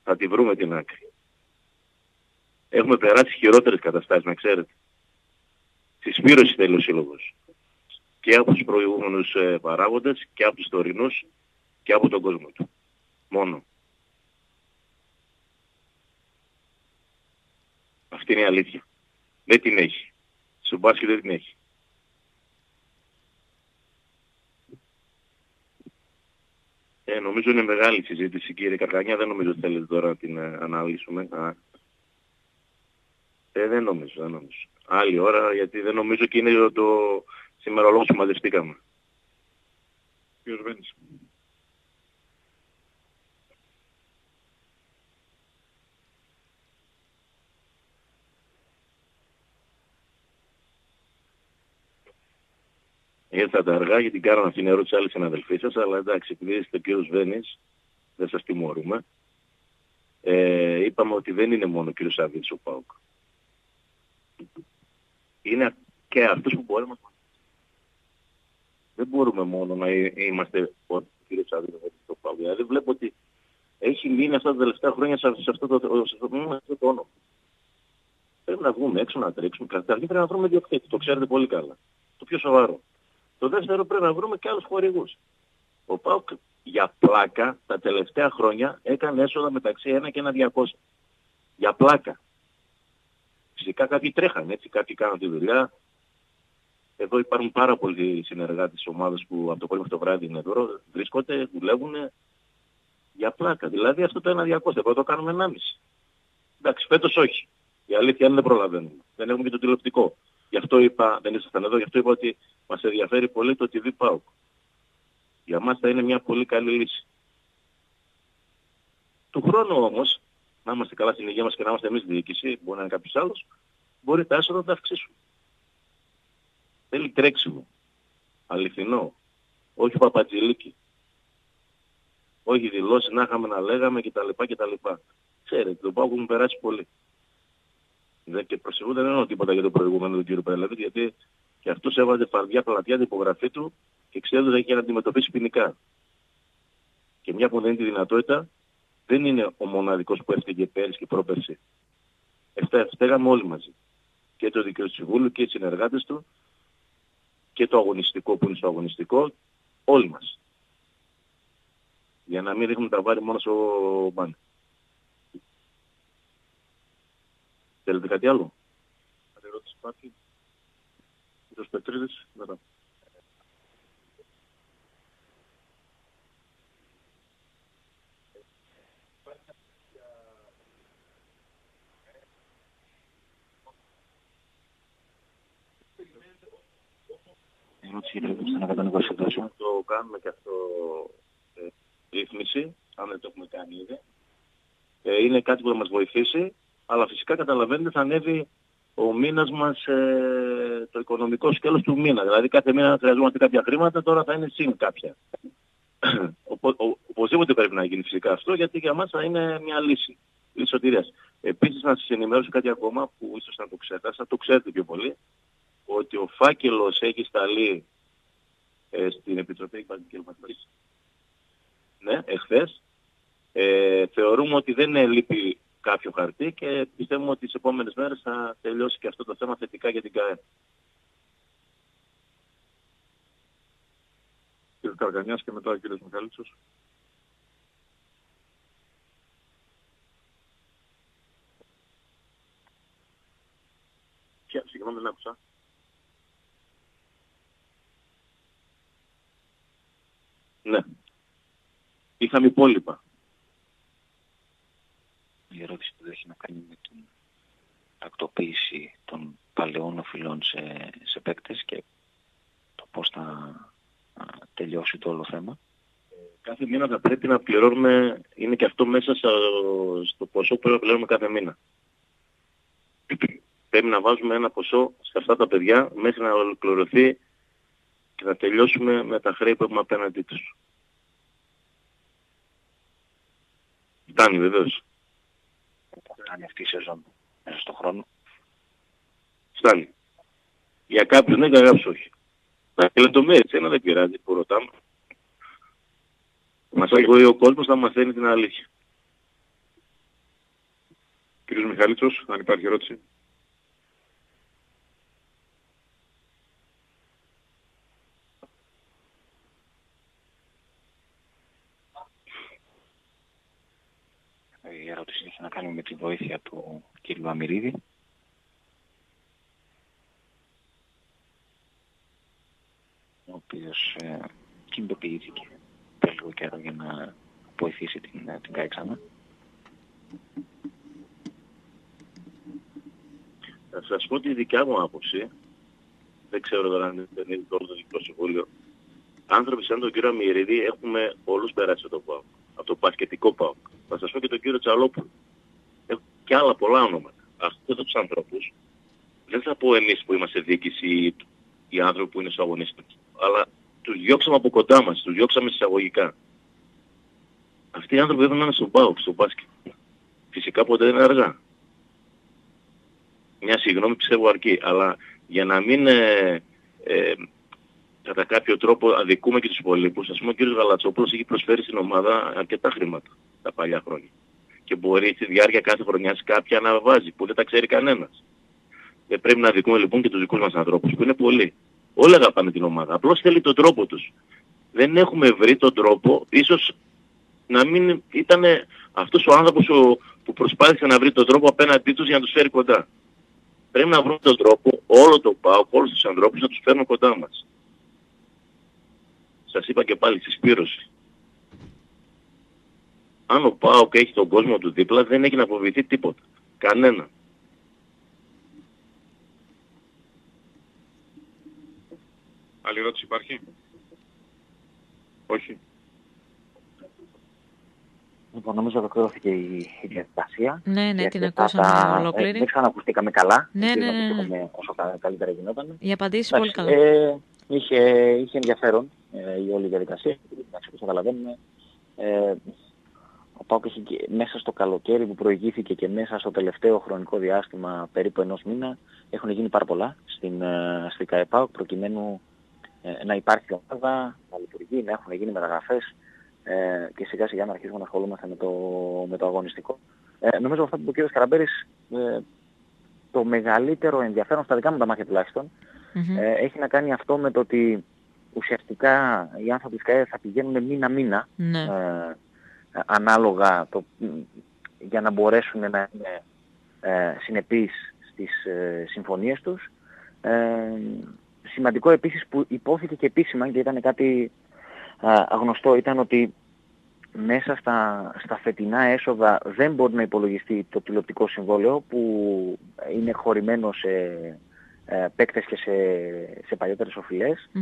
Θα τη βρούμε την άκρη. Έχουμε περάσει χειρότερες καταστάσεις, να ξέρετε. Συσπήρωση θέλει ο σύλλογος. Και από τους προηγούμενους παράγοντες και από τους τωρινούς και από τον κόσμο του. Μόνο. Αυτή είναι η αλήθεια. Δεν την έχει. Στο μπάσκετ δεν την έχει. Νομίζω είναι μεγάλη συζήτηση, κύριε Καρκανιά. Δεν νομίζω ότι θέλετε τώρα να την αναλύσουμε. Δεν νομίζω. Άλλη ώρα, γιατί δεν νομίζω και είναι το σημερολόγος που μαζευτήκαμε. Κύριος Βένης. Ήρθατε αργά γιατί κάναμε αυτήν την ερώτηση άλλοι συναδελφοί σας, αλλά εντάξει, επειδή είστε ο κύριος Βένης, δεν σας τιμωρούμε. Είπαμε ότι δεν είναι μόνο ο κύριος Σαββίδης ο ΠΑΟΚ. Είναι και αυτός που μπορεί να μας... Δεν μπορούμε μόνο να είμαστε ο κύριος Σαββίδης ο ΠΑΟΚ. Δηλαδή βλέπω ότι έχει μείνει αυτά τα τελευταία χρόνια σε αυτό το όνομα. Πρέπει να βγούμε έξω να τρέξουμε. Καταρχήν πρέπει να βρούμε διοκτήτη, το ξέρετε πολύ καλά. Το πιο σοβαρό. Το δεύτερο πρέπει να βρούμε και άλλους χορηγούς. Ο ΠΑΟΚ για πλάκα τα τελευταία χρόνια έκανε έσοδα μεταξύ 1 και 1.200. Για πλάκα. Φυσικά κάποιοι τρέχανε έτσι, κάποιοι κάναν τη δουλειά. Εδώ υπάρχουν πάρα πολλοί συνεργάτες της ομάδας που από το πρωί μέχρι το βράδυ είναι εδώ, βρίσκονται, δουλεύουν για πλάκα. Δηλαδή αυτό το 1.200, εδώ το κάνουμε 1,5. Εντάξει, φέτος όχι. Η αλήθεια είναι δεν προλαβαίνουμε. Δεν έχουμε και το τηλεοπτικό. Γι' αυτό είπα, δεν ήσασταν εδώ, γι' αυτό είπα ότι μας ενδιαφέρει πολύ το TV ΠΑΟΚ. Για μας θα είναι μια πολύ καλή λύση. Του χρόνου όμως, να είμαστε καλά στην υγεία μας και να είμαστε εμείς διοίκηση, μπορεί να είναι κάποιος άλλος, μπορεί τα έσοδα να τα αυξήσουν. Θέλει τρέξιμο. Αληθινό. Όχι παπατζηλίκι. Όχι δηλώσεις να είχαμε να λέγαμε κτλ. Ξέρετε, το ΠΑΟΚ μου περάσει πολύ. Και προσεγού δεν εννοώ τίποτα για το προηγούμενο του κ. Πέλαβη, γιατί και αυτός έβαζε φαρδιά πλατιά την υπογραφή του και ξέρετε για να αντιμετωπίσει ποινικά. Και μια που δεν είναι τη δυνατότητα, δεν είναι ο μοναδικός που έφταιγε πέρυσι και πρόπερσι. Φταίγαμε όλοι μαζί. Και το Δικαίωμα του Συμβούλου και οι συνεργάτες του και το αγωνιστικό που είναι στο αγωνιστικό, όλοι μας. Για να μην ρίχνουμε τα βάρη μόνο στο μπάνι. Θέλετε κάτι άλλο? Άλλη ερώτηση υπάρχει. Κύριος Πετρίδης, μετά. Το κάνουμε και αυτό ρύθμιση, αν δεν το έχουμε κάνει ήδη. Είναι κάτι που θα μας βοηθήσει, αλλά φυσικά καταλαβαίνετε θα ανέβει ο μήνας μας, το οικονομικό σκέλος του μήνα. Δηλαδή κάθε μήνα χρειαζόμαστε κάποια χρήματα, τώρα θα είναι συν κάποια. Οπωσδήποτε πρέπει να γίνει φυσικά αυτό, γιατί για μας θα είναι μια λύση σωτηρίας. Επίσης να σας ενημερώσω κάτι ακόμα που ίσως να το ξέχασα, το ξέρετε πιο πολύ, ότι ο φάκελος έχει σταλεί στην Επιτροπή Εκπαιδευτικής. Ναι, εχθές. Θεωρούμε ότι δεν λείπει κάποιο χαρτί και πιστεύουμε ότι τις επόμενες μέρες θα τελειώσει και αυτό το θέμα θετικά για την ΚΑΕ. Κύριος Καρκανιάς και μετά ο κύριος Μιχαλίτσος. Συγγνώμη, δεν άκουσα. Ναι. Είχαμε υπόλοιπα. Η ερώτηση που έχει να κάνει με την τακτοποίηση των παλαιών οφειλών σε παίκτες και το πώς θα τελειώσει το όλο θέμα. Κάθε μήνα θα πρέπει να πληρώνουμε, είναι και αυτό μέσα στο ποσό που πρέπει να πληρώνουμε κάθε μήνα. Πρέπει να βάζουμε ένα ποσό σε αυτά τα παιδιά μέχρι να ολοκληρωθεί και να τελειώσουμε με τα χρέη που έχουμε απέναντί τους. Φτάνει βεβαίως. Φτάνει αυτή η σεζόν μέσα στον χρόνο. Φτάνει. Για κάποιους ναι, για κάποιους όχι. Τα λεπτομέρειες, ένα δεν πειράζει που ρωτάμε. Μας ακούει ο κόσμος να μαθαίνει την αλήθεια. Κύριος Μιχαλίτσος, αν υπάρχει ερώτηση. Η ερώτηση έχει να κάνει με τη βοήθεια του κ. Αμυρίδη. Ο οποίος κινητοποιήθηκε πριν λίγο καιρό για να βοηθήσει την ΚΑΕ. Θα σας πω τη δικιά μου άποψη. Δεν ξέρω τώρα αν είναι το Διοικητικό Συμβούλιο. Άνθρωποι σαν τον κύριο Αμυρίδη έχουμε όλους περάσει από το ΠΑΟΚ. Από το πασχετικό ΠΑΟΚ. Θα σας πω και τον κύριο Τσαλόπουλο. Έχουν και άλλα πολλά ονόματα. Αυτούς τους ανθρώπους δεν θα πω εμείς που είμαστε διοίκηση ή οι άνθρωποι που είναι στους αγωνιστές. Αλλά τους διώξαμε από κοντά μας, τους διώξαμε εισαγωγικά. Αυτοί οι άνθρωποι έπρεπε να είναι στον ΠΑΟΚ, στο μπάσκετ. Φυσικά ποτέ δεν είναι αργά. Μια συγγνώμη πιστεύω αρκεί, αλλά για να μην κατά κάποιο τρόπο αδικούμε και τους υπολείπους, ας πούμε ο κ. Γαλατσόπουλος έχει προσφέρει στην ομάδα αρκετά χρήματα τα παλιά χρόνια. Και μπορεί στη διάρκεια κάθε χρονιάς κάποια να βάζει που δεν τα ξέρει κανένας. Δεν πρέπει να αδικούμε λοιπόν και τους δικούς μας ανθρώπους που είναι πολλοί. Όλοι αγαπάνε την ομάδα. Απλώς θέλει τον τρόπο τους. Δεν έχουμε βρει τον τρόπο, ίσως να μην ήταν αυτός ο άνθρωπος που προσπάθησε να βρει τον τρόπο απέναντί τους για να τους φέρει κοντά. Πρέπει να βρούμε τον τρόπο όλο το ΠΑΟΚ, όλους τους ανθρώπους να τους φέρνουν κοντά μας. Σας είπα και πάλι συσπήρωση. Αν ο ΠΑΟΚ έχει τον κόσμο του δίπλα δεν έχει να φοβηθεί τίποτα. Κανένα. Άλλη ερώτηση υπάρχει? Όχι. Λοιπόν, νομίζω ολοκληρώθηκε η διαδικασία. Ναι, την ακούσαμε ολόκληρη. Δεν ξανακουστήκαμε καλά. Ναι. Όσο καλύτερα γινόταν. Οι απαντήσεις πολύ καλά. Είχε ενδιαφέρον η όλη διαδικασία. Εντάξει, όπως καταλαβαίνουμε, ο ΠΑΟΚ μέσα στο καλοκαίρι που προηγήθηκε και μέσα στο τελευταίο χρονικό διάστημα περίπου ενός μήνα έχουν γίνει πάρα πολλά στην ΚΑΕΠΑΟΚ προκειμένου να υπάρχει ομάδα, να λειτουργεί, να έχουν γίνει μεταγραφές και σιγά σιγά να αρχίσουμε να ασχολούμαστε με το αγωνιστικό. Νομίζω αυτό που είπε ο κ. Καραμπέρης, το μεγαλύτερο ενδιαφέρον στα δικά μου τα μάτια τουλάχιστον, έχει να κάνει αυτό με το ότι ουσιαστικά οι άνθρωποι της ΚΑΕ θα πηγαίνουν μήνα-μήνα ανάλογα για να μπορέσουν να είναι συνεπείς στις συμφωνίες τους. Σημαντικό επίσης που υπόθηκε και επίσημα και ήταν κάτι γνωστό ήταν ότι μέσα στα φετινά έσοδα δεν μπορεί να υπολογιστεί το τηλεοπτικό συμβόλαιο που είναι χωρημένο σε παίκτες και σε παλιότερες οφειλές.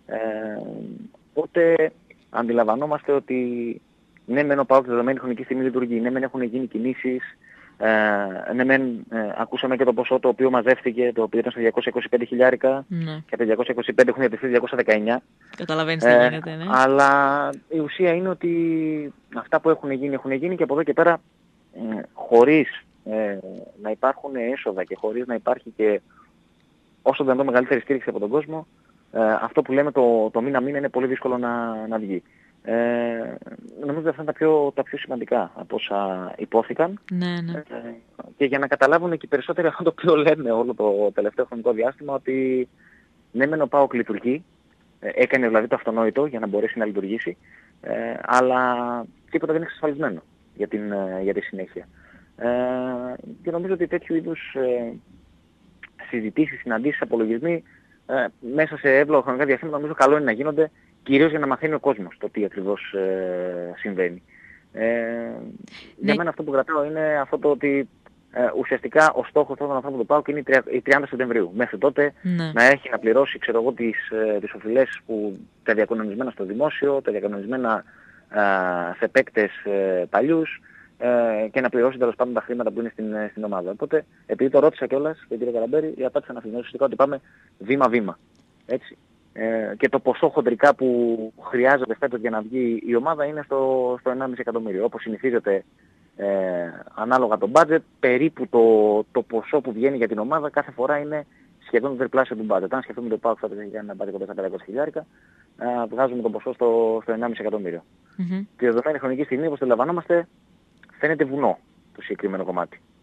Οπότε αντιλαμβανόμαστε ότι ναι μεν ο ΠΑΟΚ δεδομένη χρονική στιγμή λειτουργεί, ναι μεν έχουν γίνει κινήσεις, ναι μεν ακούσαμε και το ποσό το οποίο μαζεύτηκε, το οποίο ήταν στα 225 χιλιάρικα και τα 225 έχουν διατεθεί 219. Καταλαβαίνεις τι γίνεται, ναι. Αλλά η ουσία είναι ότι αυτά που έχουν γίνει και από εδώ και πέρα χωρίς να υπάρχουν έσοδα και χωρίς να υπάρχει και όσο δυνατόν μεγαλύτερη στήριξη από τον κόσμο, αυτό που λέμε το μήνα-μήνα είναι πολύ δύσκολο να βγει. Νομίζω ότι αυτά είναι τα πιο σημαντικά από όσα υπόθηκαν. Ναι. Και για να καταλάβουν και οι περισσότεροι αυτό το οποίο λέμε όλο το τελευταίο χρονικό διάστημα, ότι ναι μεν ο ΠΑΟΚ λειτουργεί, έκανε δηλαδή το αυτονόητο για να μπορέσει να λειτουργήσει, αλλά τίποτα δεν είναι εξασφαλισμένο για τη συνέχεια. Και νομίζω ότι τέτοιου είδους συζητήσεις, συναντήσεις, απολογισμοί μέσα σε εύλογα χρονικά διαστήματα νομίζω καλό είναι να γίνονται, κυρίως για να μαθαίνει ο κόσμος το τι ακριβώς συμβαίνει. Για μένα αυτό που κρατάω είναι αυτό το ότι ουσιαστικά ο στόχος των ανθρώπων του ΠΑΟΚ είναι η 30 Σεπτεμβρίου. Μέχρι τότε να έχει να πληρώσει τις οφειλές που τα διακανονισμένα στο δημόσιο, τα διακανονισμένα σε παίκτες παλιούς και να πληρώσει τέλος πάντων τα χρήματα που είναι στην ομάδα. Οπότε, επειδή το ρώτησα κιόλας τον κύριο Καραμπέρη, η απάντηση αναφερθεί ουσιαστικά ότι πάμε βήμα-βήμα. Έτσι. Και το ποσό χοντρικά που χρειάζεται φέτος για να βγει η ομάδα είναι στο 1,5 εκατομμύριο. Όπως συνηθίζεται ανάλογα το budget, περίπου το ποσό που βγαίνει για την ομάδα κάθε φορά είναι σχεδόν το τριπλάσιο του budget. Αν σκεφτούμε το ΠΑΟΚ θα πρέπει να πάει κοντά στα 500 χιλιάρικα, βγάζουμε το ποσό στο 1,5 εκατομμύριο. Τη δεδομένη χρονική στιγμή, όπως το λαμβανόμαστε, φαίνεται βουνό το συγκεκριμένο κομμάτι.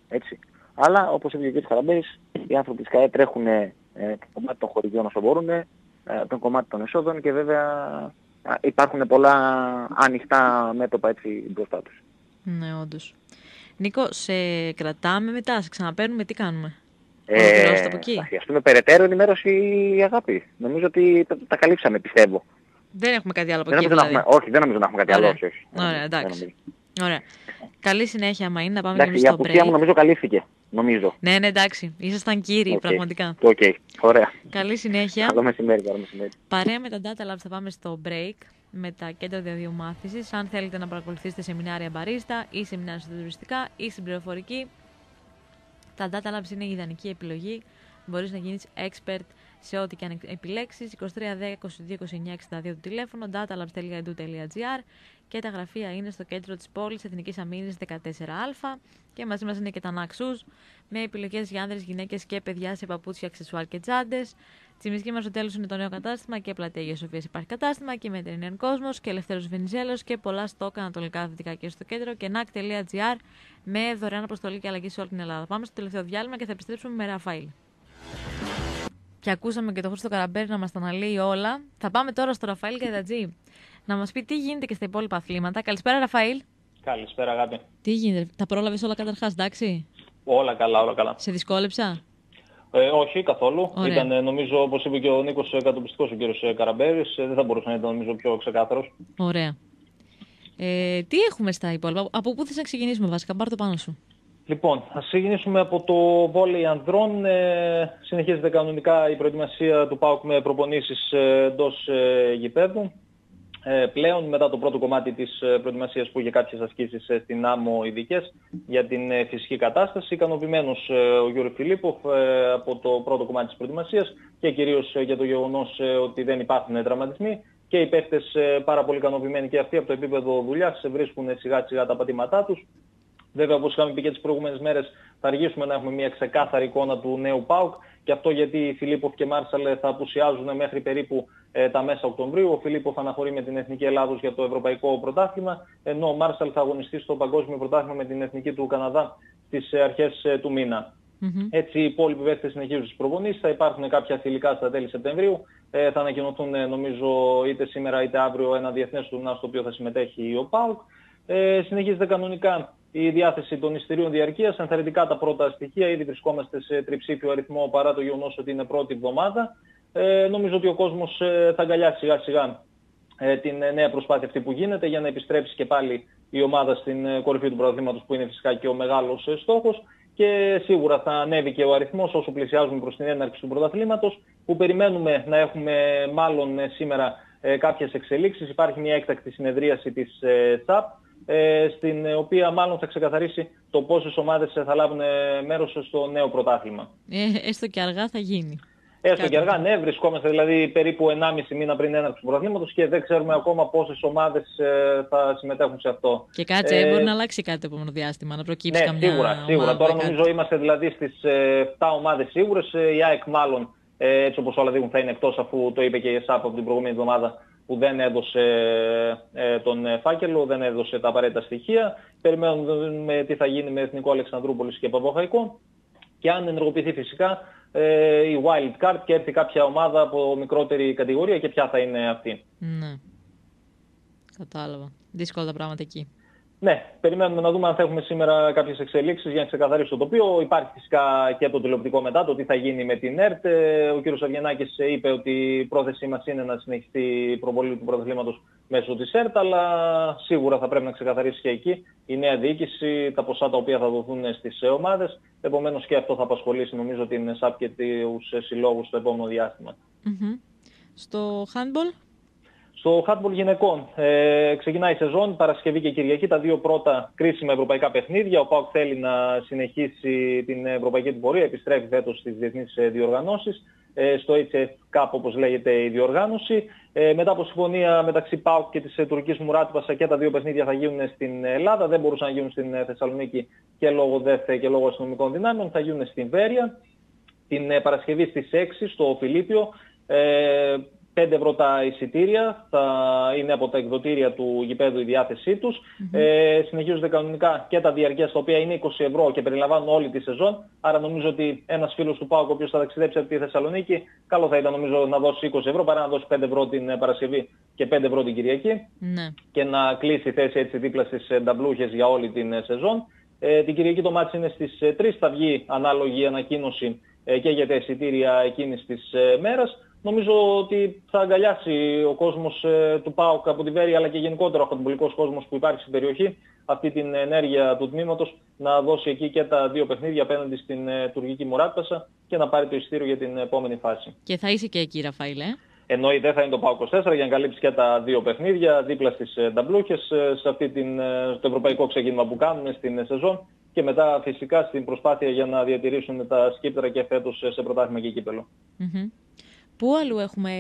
Έτσι. Αλλά όπως είπε και ο κ. Χαραμπέης, οι άνθρωποι της ΚΑΕ τρέχουν το κομμάτι των χορηγιών όσο μπορούν, το κομμάτι των εσόδων και βέβαια υπάρχουν πολλά ανοιχτά μέτωπα έτσι μπροστά τους. Ναι, όντως. Νίκο, σε κρατάμε μετά, σε ξαναπαίρνουμε, τι κάνουμε? Θα χρειαστούμε περαιτέρω ενημέρωση, Αγάπη. Νομίζω ότι τα καλύψαμε, πιστεύω. Δεν έχουμε κάτι άλλο από εκεί, δηλαδή. Όχι, δεν νομίζω να έχουμε κάτι άλλο. Όχι. Ωραία, εντάξει. Ωραία. Καλή συνέχεια, άμα είναι, να πάμε εντάξει, και εμείς στο break. η απουσία μου νομίζω καλύφθηκε. Νομίζω. Ναι, εντάξει. Ήσασταν κύριοι, πραγματικά. Οκ, ωραία. Καλή συνέχεια. Καλό μεσημέρι. Παρέα με τα Data Labs θα πάμε στο break με τα κέντρα διαδιού μάθησης. Αν θέλετε να παρακολουθήσετε σεμινάρια μπαρίστα ή σεμινάρια στο τουριστικά ή στην πληροφορική, τα Data Labs είναι η ιδανική επιλογή. Μπορείς να γίνεις expert σε ό,τι και αν επιλέξεις. 2310 22 29 62 το τηλέφωνο, datalabs.edu.gr και τα γραφεία είναι στο κέντρο της πόλης Εθνικής Αμήνης 14α και μαζί μας είναι και τα Naxus με επιλογές για άνδρες, γυναίκες και παιδιά σε παπούτσια, αξεσουάρ και τσάντες. Τσιμισκή μας στο τέλος είναι το νέο κατάστημα και πλατεία Αγίας Σοφίας υπάρχει κατάστημα και Mediterranean Κόσμος και Ελευθέρος Βενιζέλος και πολλά στόκα ανατολικά δυτικά και στο κέντρο και nac.gr με δωρεάν αποστολή και αλλαγή σε όλη την Ελλάδα. Πάμε στο τελευταίο διάλειμμα και θα επιστρέψουμε με Ραφαήλ. Και ακούσαμε και τον Χρήστο Καραμπέρη να μας τα αναλύει όλα. Θα πάμε τώρα στο Ραφαήλ Καϊτατζή να μας πει τι γίνεται και στα υπόλοιπα αθλήματα. Καλησπέρα, Ραφαήλ. Καλησπέρα, αγάπη. Τι γίνεται, τα πρόλαβες όλα καταρχάς, εντάξει? Όλα καλά, όλα καλά. Σε δυσκόλεψα? Όχι, καθόλου. Ωραία. Ήταν, νομίζω, όπως είπε και ο Νίκος, κατοπιστικός ο κύριος Καραμπέρης. Δεν θα μπορούσε να ήταν, νομίζω, πιο ξεκάθαρος. Ωραία. Τι έχουμε στα υπόλοιπα, από πού θες να ξεκινήσουμε βασικά, πάρ' το πάνω σου. Λοιπόν, ας ξεκινήσουμε από το βόλεϊ ανδρών. Συνεχίζεται κανονικά η προετοιμασία του ΠΑΟΚ με προπονήσεις εντός γηπέδου. Πλέον μετά το πρώτο κομμάτι της προετοιμασίας που είχε κάποιες ασκήσεις στην άμμο ειδικές για την φυσική κατάσταση, ικανοποιημένος ο Γιώργος Φιλίπποφ από το πρώτο κομμάτι της προετοιμασίας και κυρίως για το γεγονός ότι δεν υπάρχουν τραυματισμοί και οι παίχτες πάρα πολύ ικανοποιημένοι και αυτοί από το επίπεδο δουλειάς βρίσκουν σιγά σιγά τα πατήματά τους. Βέβαια, όπως είχαμε πει και τις προηγούμενες μέρες, θα αργήσουμε να έχουμε μια ξεκάθαρη εικόνα του νέου ΠΑΟΚ και αυτό γιατί Φιλίπποφ και Μάρσαλ θα απουσιάζουν μέχρι περίπου τα μέσα Οκτωβρίου. Ο Φιλίπποφ αναχωρεί με την Εθνική Ελλάδος για το Ευρωπαϊκό Πρωτάθλημα, ενώ ο Μάρσαλ θα αγωνιστεί στο Παγκόσμιο Πρωτάθλημα με την Εθνική του Καναδά στις αρχές του μήνα. Έτσι οι υπόλοιποι παίκτες συνεχίζουν τις προπονήσεις, θα υπάρχουν κάποια φιλικά στα τέλη Σεπτεμβρίου, θα ανακοινωθούν νομίζω είτε σήμερα είτε αύριο ένα διεθνές τουρνά στο οποίο θα συμμετέχει ο ΠΑΟΚ. Συνεχίζεται κανονικά η διάθεση των εισιτηρίων διαρκείας, ενθαρρυντικά τα πρώτα στοιχεία, ήδη βρισκόμαστε σε τριψήφιο αριθμό παρά το γεγονός ότι είναι πρώτη εβδομάδα. Νομίζω ότι ο κόσμος θα αγκαλιάσει σιγά σιγά την νέα προσπάθεια αυτή που γίνεται για να επιστρέψει και πάλι η ομάδα στην κορυφή του πρωταθλήματος που είναι φυσικά και ο μεγάλος στόχος και σίγουρα θα ανέβει και ο αριθμός όσο πλησιάζουμε προς την έναρξη του πρωταθλήματος που περιμένουμε να έχουμε μάλλον σήμερα κάποιες εξελίξεις. Υπάρχει μια έκτακτη συνεδρίαση της ΣΑΠ στην οποία μάλλον θα ξεκαθαρίσει το πόσες ομάδες θα λάβουν μέρος στο νέο πρωτάθλημα. Έστω και αργά θα γίνει. Έστω και αργά, ναι, βρισκόμαστε δηλαδή περίπου 1,5 μήνα πριν έναρξη του πρωταθλήματος και δεν ξέρουμε ακόμα πόσες ομάδες θα συμμετέχουν σε αυτό. Και κάτσε, μπορεί να αλλάξει κάτι το επόμενο διάστημα, να προκύψει καμιά σίγουρα. Τώρα νομίζω είμαστε δηλαδή στις 7 ομάδες σίγουρες. Η ΑΕΚ μάλλον, έτσι όπως όλα δείχνουν, θα είναι εκτός αφού το είπε και η ΕΣΑΠ από την προηγούμενη εβδομάδα που δεν έδωσε τον φάκελο, δεν έδωσε τα απαραίτητα στοιχεία. Περιμένουμε τι θα γίνει με Εθνικό Αλεξανδρούπολης και Παπαχαϊκό και αν ενεργοποιηθεί φυσικά η wild card και έρθει κάποια ομάδα από μικρότερη κατηγορία και ποια θα είναι αυτή. Ναι, κατάλαβα. Δύσκολα τα πράγματα εκεί. Ναι, περιμένουμε να δούμε αν θα έχουμε σήμερα κάποιες εξελίξεις για να ξεκαθαρίσει το τοπίο. Υπάρχει φυσικά και το τηλεοπτικό μετά, το τι θα γίνει με την ΕΡΤ. Ο κ. Αυγενάκης είπε ότι η πρόθεσή μας είναι να συνεχιστεί η προβολή του πρωταθλήματος μέσω της ΕΡΤ, αλλά σίγουρα θα πρέπει να ξεκαθαρίσει και εκεί η νέα διοίκηση, τα ποσά τα οποία θα δοθούν στις ομάδες. Επομένως και αυτό θα απασχολήσει νομίζω την ΣΑΠ και τους συλλόγους στο επόμενο διάστημα. Στο handball? Στο handball γυναικών ξεκινάει η σεζόν, Παρασκευή και Κυριακή, τα δύο πρώτα κρίσιμα ευρωπαϊκά παιχνίδια. Ο ΠΑΟΚ θέλει να συνεχίσει την ευρωπαϊκή του πορεία, επιστρέφει φέτος στις διεθνείς διοργανώσεις, στο HF Cup όπως λέγεται η διοργάνωση. Μετά από συμφωνία μεταξύ ΠΑΟΚ και της τουρκικής Μουράτπασα και τα δύο παιχνίδια θα γίνουν στην Ελλάδα, δεν μπορούσαν να γίνουν στην Θεσσαλονίκη και λόγω ΔΕΘ και λόγω αστυνομικών δυνάμεων, θα γίνουν στην Βέρεια. Την Παρασκευή στις 6 στο Φιλίππιο. 5 ευρώ τα εισιτήρια, θα είναι από τα εκδοτήρια του γηπέδου η διάθεσή τους. Συνεχίζονται κανονικά και τα διαρκείας, τα οποία είναι 20 ευρώ και περιλαμβάνουν όλη τη σεζόν. Άρα νομίζω ότι ένας φίλος του ΠΑΟΚ, ο οποίος θα ταξιδέψει από τη Θεσσαλονίκη, καλό θα ήταν νομίζω να δώσει 20 ευρώ παρά να δώσει 5 ευρώ την Παρασκευή και 5 ευρώ την Κυριακή. Και να κλείσει θέση έτσι δίπλα στις νταμπλούχες για όλη την σεζόν. Την Κυριακή το μάτς είναι στις 3, θα βγει ανάλογη ανακοίνωση και για τα εισιτήρια εκείνης της μέρας. Νομίζω ότι θα αγκαλιάσει ο κόσμος του ΠΑΟΚ από τη Βέρεια, αλλά και γενικότερα ο χαντμπολικός κόσμος που υπάρχει στην περιοχή, αυτή την ενέργεια του τμήματος, να δώσει εκεί και τα 2 παιχνίδια απέναντι στην τουρκική Μουράτπασα και να πάρει το εισιτήριο για την επόμενη φάση. Και θα είσαι και εκεί, Ραφαήλ, Εννοείται θα είναι το ΠΑΟΚ 24 για να καλύψει και τα 2 παιχνίδια δίπλα στις νταμπλούχες, σε το ευρωπαϊκό ξεκίνημα που κάνουμε στην σεζόν και μετά φυσικά στην προσπάθεια για να διατηρήσουν τα σκύπτρα και φέτος σε πρωτάθλημα και κύπελλο. Πού αλλού έχουμε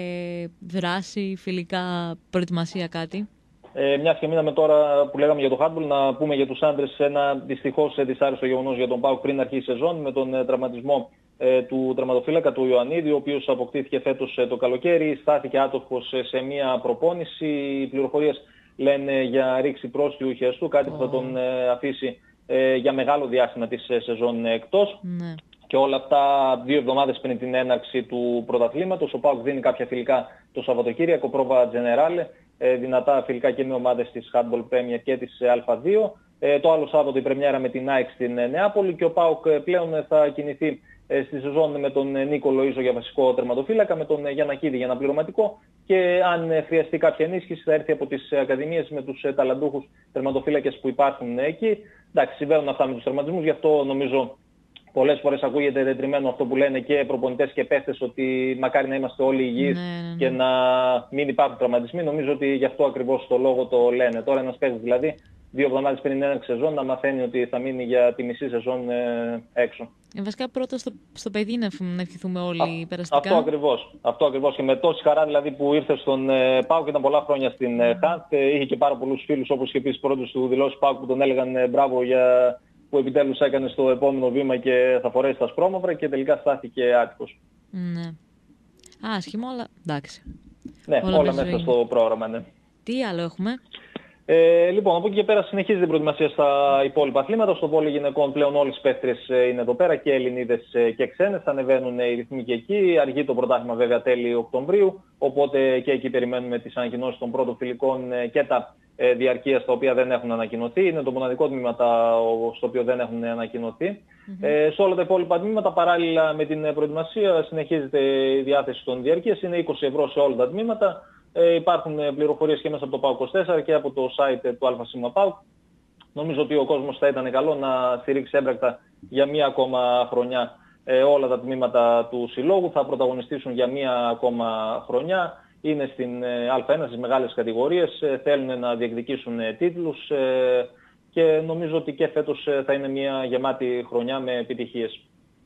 δράση, φιλικά, προετοιμασία, κάτι? Μιας και μείναμε τώρα που λέγαμε για το handball, να πούμε για τους άντρες ένα δυστυχώς δυσάρεστο γεγονός για τον ΠΑΟΚ πριν αρχίσει η σεζόν με τον τραυματισμό του τερματοφύλακα του Ιωαννίδη, ο οποίος αποκτήθηκε φέτος το καλοκαίρι, στάθηκε άτοχος σε μια προπόνηση. Οι πληροφορίες λένε για ρήξη πρόστιου χεστού, κάτι που θα τον αφήσει για μεγάλο διάστημα της σεζόν εκτός. Και όλα αυτά 2 εβδομάδες πριν την έναρξη του πρωταθλήματος. Ο ΠΑΟΚ δίνει κάποια φιλικά το Σαββατοκύριακο, πρόβα Τζενεράλε, δυνατά φιλικά και με ομάδες της Handball Premier και της Α2. Το άλλο Σάββατο η πρεμιέρα με την ΑΕΚ στην Νεάπολη και ο ΠΑΟΚ πλέον θα κινηθεί στη σεζόν με τον Νίκο Λοΐζο για βασικό τερματοφύλακα, με τον Γιαννακίδη για αναπληρωματικό και αν χρειαστεί κάποια ενίσχυση θα έρθει από τις ακαδημίες με τους ταλαντούχους τερματοφύλακες που υπάρχουν εκεί. Εντάξει, συμβαίνουν αυτά με τους τερματισμούς, γι' αυτό νομίζω πολλές φορές ακούγεται τετριμένο αυτό που λένε και προπονητές και παίχτες, ότι μακάρι να είμαστε όλοι υγιείς και να μην υπάρχουν τραυματισμοί. Νομίζω ότι γι' αυτό ακριβώς το λόγο το λένε. Τώρα ένας παίχτης δηλαδή 2 εβδομάδες πριν την έναρξη σεζόν να μαθαίνει ότι θα μείνει για τη μισή σεζόν έξω. Βασικά πρώτα στο παιδί να ευχηθούμε όλοι περαστικά. Αυτό ακριβώς. Και με τόση χαρά δηλαδή που ήρθε στον ΠΑΟΚ, ήταν πολλά χρόνια στην ΧΑΤ, είχε και πάρα πολλούς φίλους, όπως και επίσης πρώτος του δηλώσει ΠΑΟΚ, που τον έλεγαν μπράβο για που επιτέλους έκανε στο επόμενο βήμα και θα φορέσει τα σπρώμαυρα και τελικά στάθηκε άτυχος. Ναι. Άσχημο, αλλά εντάξει. Ναι, όλα μέσα στο πρόγραμμα, ναι. Τι άλλο έχουμε? Λοιπόν, από εκεί και πέρα συνεχίζει την προετοιμασία στα υπόλοιπα αθλήματα. Στο βόλεϊ γυναικών πλέον όλες οι παίχτριες είναι εδώ πέρα, και Ελληνίδες και ξένες. Ανεβαίνουν οι ρυθμοί και εκεί. Αργεί το πρωτάθλημα βέβαια τέλη Οκτωβρίου. Οπότε και εκεί περιμένουμε τις ανακοινώσεις των πρώτων φιλικών και τα διαρκείας τα οποία δεν έχουν ανακοινωθεί. Είναι το μοναδικό τμήμα στο οποίο δεν έχουν ανακοινωθεί. Σε όλα τα υπόλοιπα τμήματα, παράλληλα με την προετοιμασία, συνεχίζεται η διάθεση των διαρκείας. Είναι 20 ευρώ σε όλα τα τμήματα. Υπάρχουν πληροφορίες και μέσα από το ΠΑΟΚ 24 και από το site του ΑΣ ΠΑΟΚ. Νομίζω ότι ο κόσμος θα ήταν καλό να στηρίξει έμπρακτα για μία ακόμα χρονιά όλα τα τμήματα του συλλόγου. Θα πρωταγωνιστήσουν για μία ακόμα χρονιά. Είναι στην Α1 στις μεγάλες κατηγορίες, θέλουν να διεκδικήσουν τίτλους και νομίζω ότι και φέτος θα είναι μια γεμάτη χρονιά με επιτυχίες.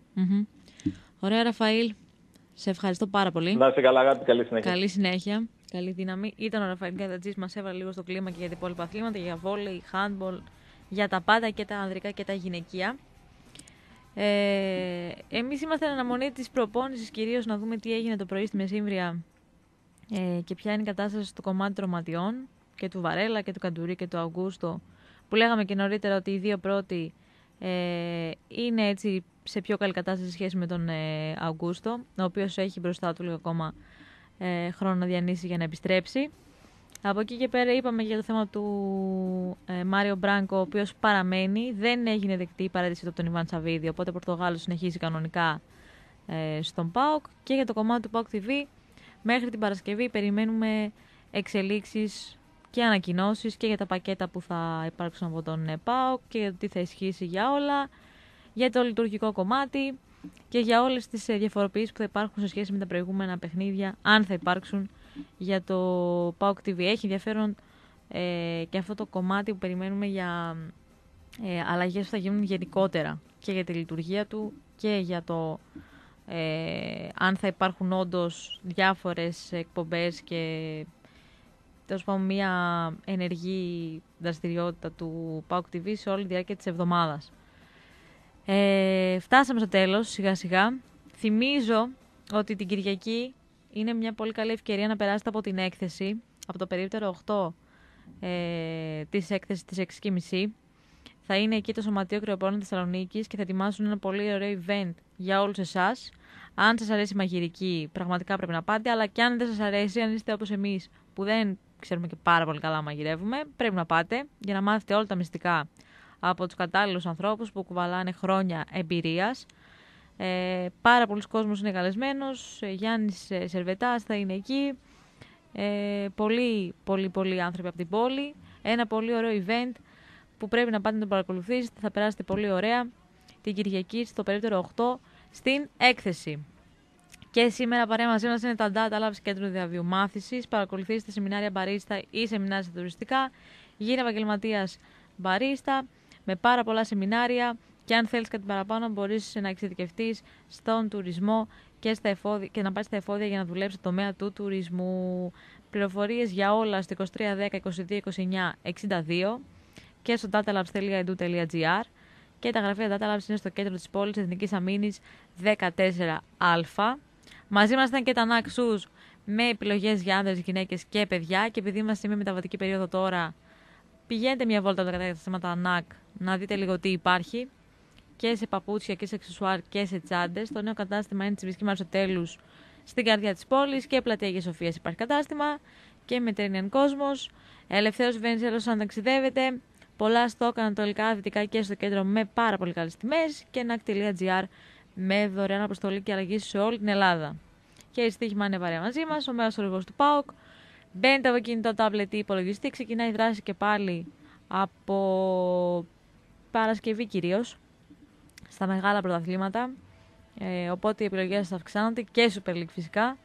Ωραία, Ραφαήλ. Σε ευχαριστώ πάρα πολύ. Να είστε καλά, αγάπη. Καλή συνέχεια. Καλή συνέχεια. Καλή δύναμη. Ήταν ο Ραφαήλ Γκατατζής, μας έβαλε λίγο στο κλίμα και για τα υπόλοιπα αθλήματα, για βόλεϊ, handball, για τα πάντα, και τα ανδρικά και τα γυναικεία. Εμείς είμαστε εν αναμονή της προπόνησης, κυρίως να δούμε τι έγινε το πρωί στη Μεσύμβρια και ποια είναι η κατάσταση στο κομμάτι τροματιών και του Βαρέλα και του Καντουρί και του Αουγκούστο, που λέγαμε και νωρίτερα ότι οι 2 πρώτοι είναι έτσι σε πιο καλή κατάσταση σε σχέση με τον Αουγκούστο, ο οποίος έχει μπροστά του λίγο ακόμα χρόνο να διανύσει για να επιστρέψει. Από εκεί και πέρα είπαμε για το θέμα του Μάριο Μπράνκο, ο οποίος παραμένει, δεν έγινε δεκτή η παρέτησή του από τον Ιβάν Σαββίδη, οπότε ο Πορτογάλος συνεχίζει κανονικά στον ΠΑΟΚ. Και για το κομμάτι του ΠΑΟΚ TV, μέχρι την Παρασκευή περιμένουμε εξελίξεις και ανακοινώσεις και για τα πακέτα που θα υπάρξουν από τον ΠΑΟΚ και για το τι θα ισχύσει για όλα, για το λειτουργικό κομμάτι και για όλες τις διαφοροποιήσεις που θα υπάρχουν σε σχέση με τα προηγούμενα παιχνίδια, αν θα υπάρξουν, για το ΠΑΟΚ TV. Έχει ενδιαφέρον και αυτό το κομμάτι που περιμένουμε για αλλαγές που θα γίνουν γενικότερα και για τη λειτουργία του και για το αν θα υπάρχουν όντως διάφορες εκπομπές και τέλος πάντων μια ενεργή δραστηριότητα του ΠΑΟΚ TV σε όλη τη διάρκεια της εβδομάδας. Φτάσαμε στο τέλος σιγά σιγά. Θυμίζω ότι την Κυριακή είναι μια πολύ καλή ευκαιρία να περάσετε από την έκθεση, από το περίπτερο 8 της έκθεσης της 6.30. Θα είναι εκεί το Σωματείο Κρεοπόρων Θεσσαλονίκης και θα ετοιμάσουν ένα πολύ ωραίο event για όλους εσάς. Αν σας αρέσει η μαγειρική, πραγματικά πρέπει να πάτε, αλλά και αν δεν σας αρέσει, αν είστε όπως εμείς που δεν ξέρουμε και πάρα πολύ καλά μαγειρεύουμε, πρέπει να πάτε για να μάθετε όλα τα μυστικά από τους κατάλληλους ανθρώπους που κουβαλάνε χρόνια εμπειρίας. Πάρα πολλοί κόσμος είναι καλεσμένος, Γιάννης Σερβετάς θα είναι εκεί, πολλοί άνθρωποι από την πόλη. Ένα πολύ ωραίο event που πρέπει να πάτε να το παρακολουθήσετε, θα περάσετε πολύ ωραία την Κυριακή στο περίπτερο 8 στην έκθεση. Και σήμερα παρέα μαζί μας είναι τα Data Labs Κέντρο Διαβίου Μάθησης. Παρακολουθήστε σεμινάρια μπαρίστα ή σεμινάρια στα τουριστικά. Γίνε επαγγελματίας μπαρίστα με πάρα πολλά σεμινάρια. Και αν θέλεις κάτι παραπάνω, μπορείς να εξειδικευτείς στον τουρισμό και να πάρεις τα εφόδια για να δουλέψεις στο τομέα του τουρισμού. Πληροφορίες για όλα στο 2310 22 29 62 και στο datalabs.edu.gr. Και τα γραφεία Data Labs είναι στο κέντρο της πόλης Εθνικής Αμήνης 14α. Μαζί μας ήταν και τα NAC SUS με επιλογές για άνδρες, γυναίκες και παιδιά. Και επειδή είμαστε σε μια μεταβατική περίοδο τώρα, πηγαίνετε μια βόλτα από τα καταστήματα NAC να δείτε λίγο τι υπάρχει. Και σε παπούτσια και σε αξεσουάρ και σε τσάντες. Το νέο κατάστημα είναι της Βυσκή Μαρσοτέλους στην καρδιά της πόλης. Και πλατεία Αγίας Σοφίας υπάρχει κατάστημα. Και Mediterranean Cosmos. Ελευθέρως Βενιζέλος αν ταξιδεύετε. Πολλά στόκ ανατολικά, δυτικά και στο κέντρο με πάρα πολύ καλές τιμές. Και NAC.gr με δωρεάν αποστολή και αλλαγή σε όλη την Ελλάδα. Και η στοίχημα είναι παρέα μαζί μας, ο μέσος ορυβός του ΠΑΟΚ. Μπαίνετε από κινητό, τάμπλετ ή υπολογιστή. Ξεκινάει η δράση και πάλι από Παρασκευή κυρίως στα μεγάλα πρωταθλήματα. Οπότε οι επιλογές θα αυξάνονται και Super League φυσικά.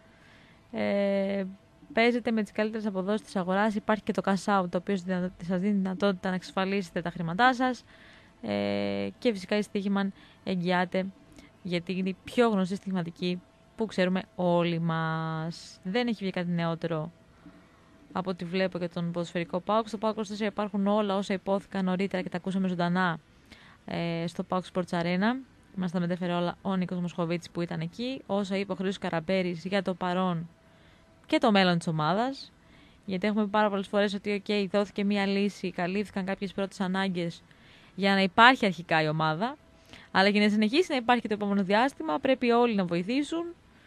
Παίζετε με τις καλύτερες αποδόσεις της αγοράς. Υπάρχει και το cash out, το οποίο σας δίνει δυνατότητα να εξασφαλίσετε τα χρήματά σας. Και φυσικά η στοίχημα εγγυάται, γιατί είναι η πιο γνωστή στοιχηματική που ξέρουμε όλοι μας. Δεν έχει βγει κάτι νεότερο από ό,τι βλέπω για τον ποδοσφαιρικό ΠΑΟΚ. Στο ΠΑΟΚ 24 υπάρχουν όλα όσα υπόθηκαν νωρίτερα και τα ακούσαμε ζωντανά στο ΠΑΟΚ Sports Arena. Μας τα μετέφερε όλα ο Νίκος Μοσχοβίτης που ήταν εκεί. Όσα είπε ο Χρήστος Καραμπέρης για το παρόν και το μέλλον της ομάδας. Γιατί έχουμε πει πάρα πολλές φορές ότι δόθηκε μία λύση, καλύφθηκαν κάποιες πρώτες ανάγκες για να υπάρχει αρχικά η ομάδα. Αλλά για να συνεχίσει να υπάρχει και το επόμενο διάστημα, πρέπει όλοι να βοηθήσουν.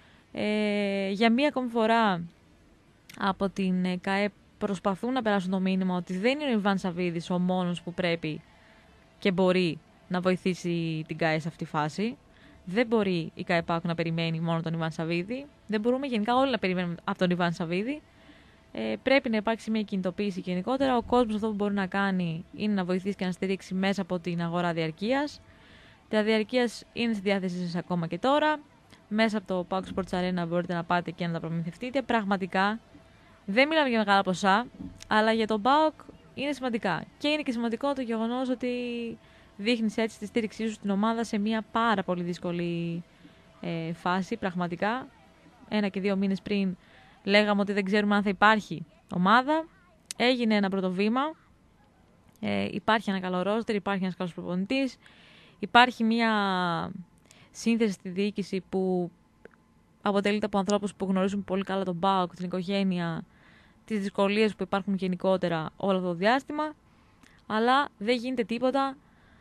Για μία ακόμη φορά από την ΚΑΕΠ προσπαθούν να περάσουν το μήνυμα ότι δεν είναι ο Ιβάν Σαββίδης ο μόνος που πρέπει και μπορεί να βοηθήσει την ΚΑΕ σε αυτή τη φάση. Δεν μπορεί η ΚΑΕΠΑΚ να περιμένει μόνο τον Ιβάν Σαββίδη. Δεν μπορούμε γενικά όλοι να περιμένουμε από τον Ιβάν Σαββίδη. Πρέπει να υπάρξει μια κινητοποίηση γενικότερα. Ο κόσμος αυτό που μπορεί να κάνει είναι να βοηθήσει και να στηρίξει μέσα από την αγορά διαρκείας. Τα διαρκείας είναι στη διάθεσή σας ακόμα και τώρα. Μέσα από το PAOK Sports Arena μπορείτε να πάτε και να τα προμηθευτείτε. Πραγματικά δεν μιλάμε για μεγάλα ποσά, αλλά για τον PAOK είναι σημαντικά. Και είναι και σημαντικό το γεγονός ότι δείχνεις έτσι τη στήριξή σου στην ομάδα σε μια πάρα πολύ δύσκολη φάση. Πραγματικά, 1 και 2 μήνες πριν λέγαμε ότι δεν ξέρουμε αν θα υπάρχει ομάδα. Έγινε ένα πρώτο βήμα. Υπάρχει ένα καλό ρόστερ, υπάρχει ένας καλός προπονητής. Υπάρχει μια σύνθεση στη διοίκηση που αποτελείται από ανθρώπους που γνωρίζουν πολύ καλά τον ΠΑΟΚ, την οικογένεια, τις δυσκολίες που υπάρχουν γενικότερα όλο αυτό το διάστημα. Αλλά δεν γίνεται τίποτα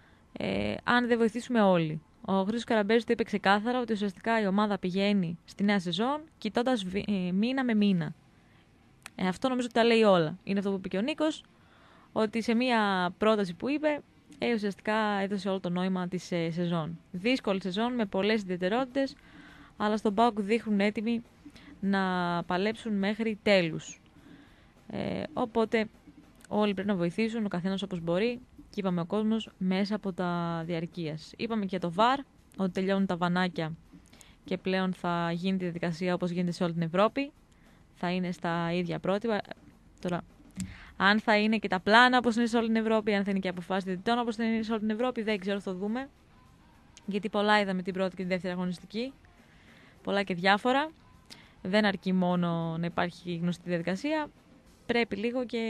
αν δεν βοηθήσουμε όλοι. Ο Χρήστος Καραμπέρης το είπε ξεκάθαρα ότι ουσιαστικά η ομάδα πηγαίνει στη νέα σεζόν κοιτώντας μήνα με μήνα. Αυτό νομίζω ότι τα λέει όλα. Είναι αυτό που είπε και ο Νίκος, ότι σε μία πρόταση που είπε ουσιαστικά έδωσε όλο το νόημα της σεζόν. Δύσκολη σεζόν με πολλές ιδιαιτερότητες, αλλά στον ΠΑΟΚ δείχνουν έτοιμοι να παλέψουν μέχρι τέλους. Οπότε όλοι πρέπει να βοηθήσουν, ο καθένας όπως μπορεί. Και είπαμε ο κόσμος μέσα από τα διαρκείας. Είπαμε και για το VAR, ότι τελειώνουν τα βανάκια και πλέον θα γίνει τη διαδικασία όπως γίνεται σε όλη την Ευρώπη. Θα είναι στα ίδια πρότυπα. Τώρα, αν θα είναι και τα πλάνα όπως είναι σε όλη την Ευρώπη, αν θα είναι και αποφάσεις διαιτητών όπως θα είναι σε όλη την Ευρώπη, δεν ξέρω, θα δούμε. Γιατί πολλά είδαμε την πρώτη και τη δεύτερη αγωνιστική. Πολλά και διάφορα. Δεν αρκεί μόνο να υπάρχει γνωστή διαδικασία. Πρέπει λίγο και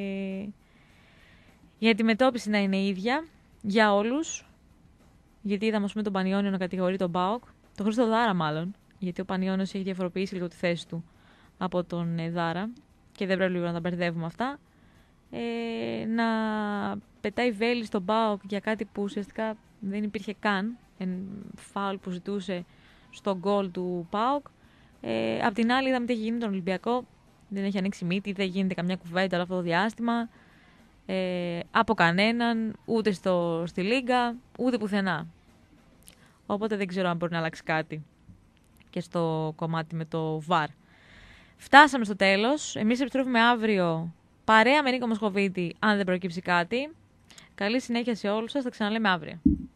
η αντιμετώπιση να είναι ίδια για όλους. Γιατί είδαμε, ας πούμε, τον Πανιόνιο να κατηγορεί τον ΠΑΟΚ, τον Χρήστο Δάρα μάλλον, γιατί ο Πανιώνιος έχει διαφοροποιήσει λίγο τη θέση του από τον Δάρα και δεν πρέπει λίγο να τα μπερδεύουμε αυτά. Να πετάει βέλη στον ΠΑΟΚ για κάτι που ουσιαστικά δεν υπήρχε καν, φάουλ που ζητούσε στο γκολ του ΠΑΟΚ. Απ' την άλλη είδαμε τι έχει γίνει τον Ολυμπιακό, δεν έχει ανοίξει μύτη, δεν γίνεται καμιά κουβέντα όλο αυτό το διάστημα από κανέναν, ούτε στη Λίγκα, ούτε πουθενά. Οπότε δεν ξέρω αν μπορεί να αλλάξει κάτι και στο κομμάτι με το VAR. Φτάσαμε στο τέλος. Εμείς επιστρέφουμε αύριο παρέα με Νίκο Μοσχοβίτη, αν δεν προκύψει κάτι. Καλή συνέχεια σε όλους σας. Θα ξαναλέμε αύριο.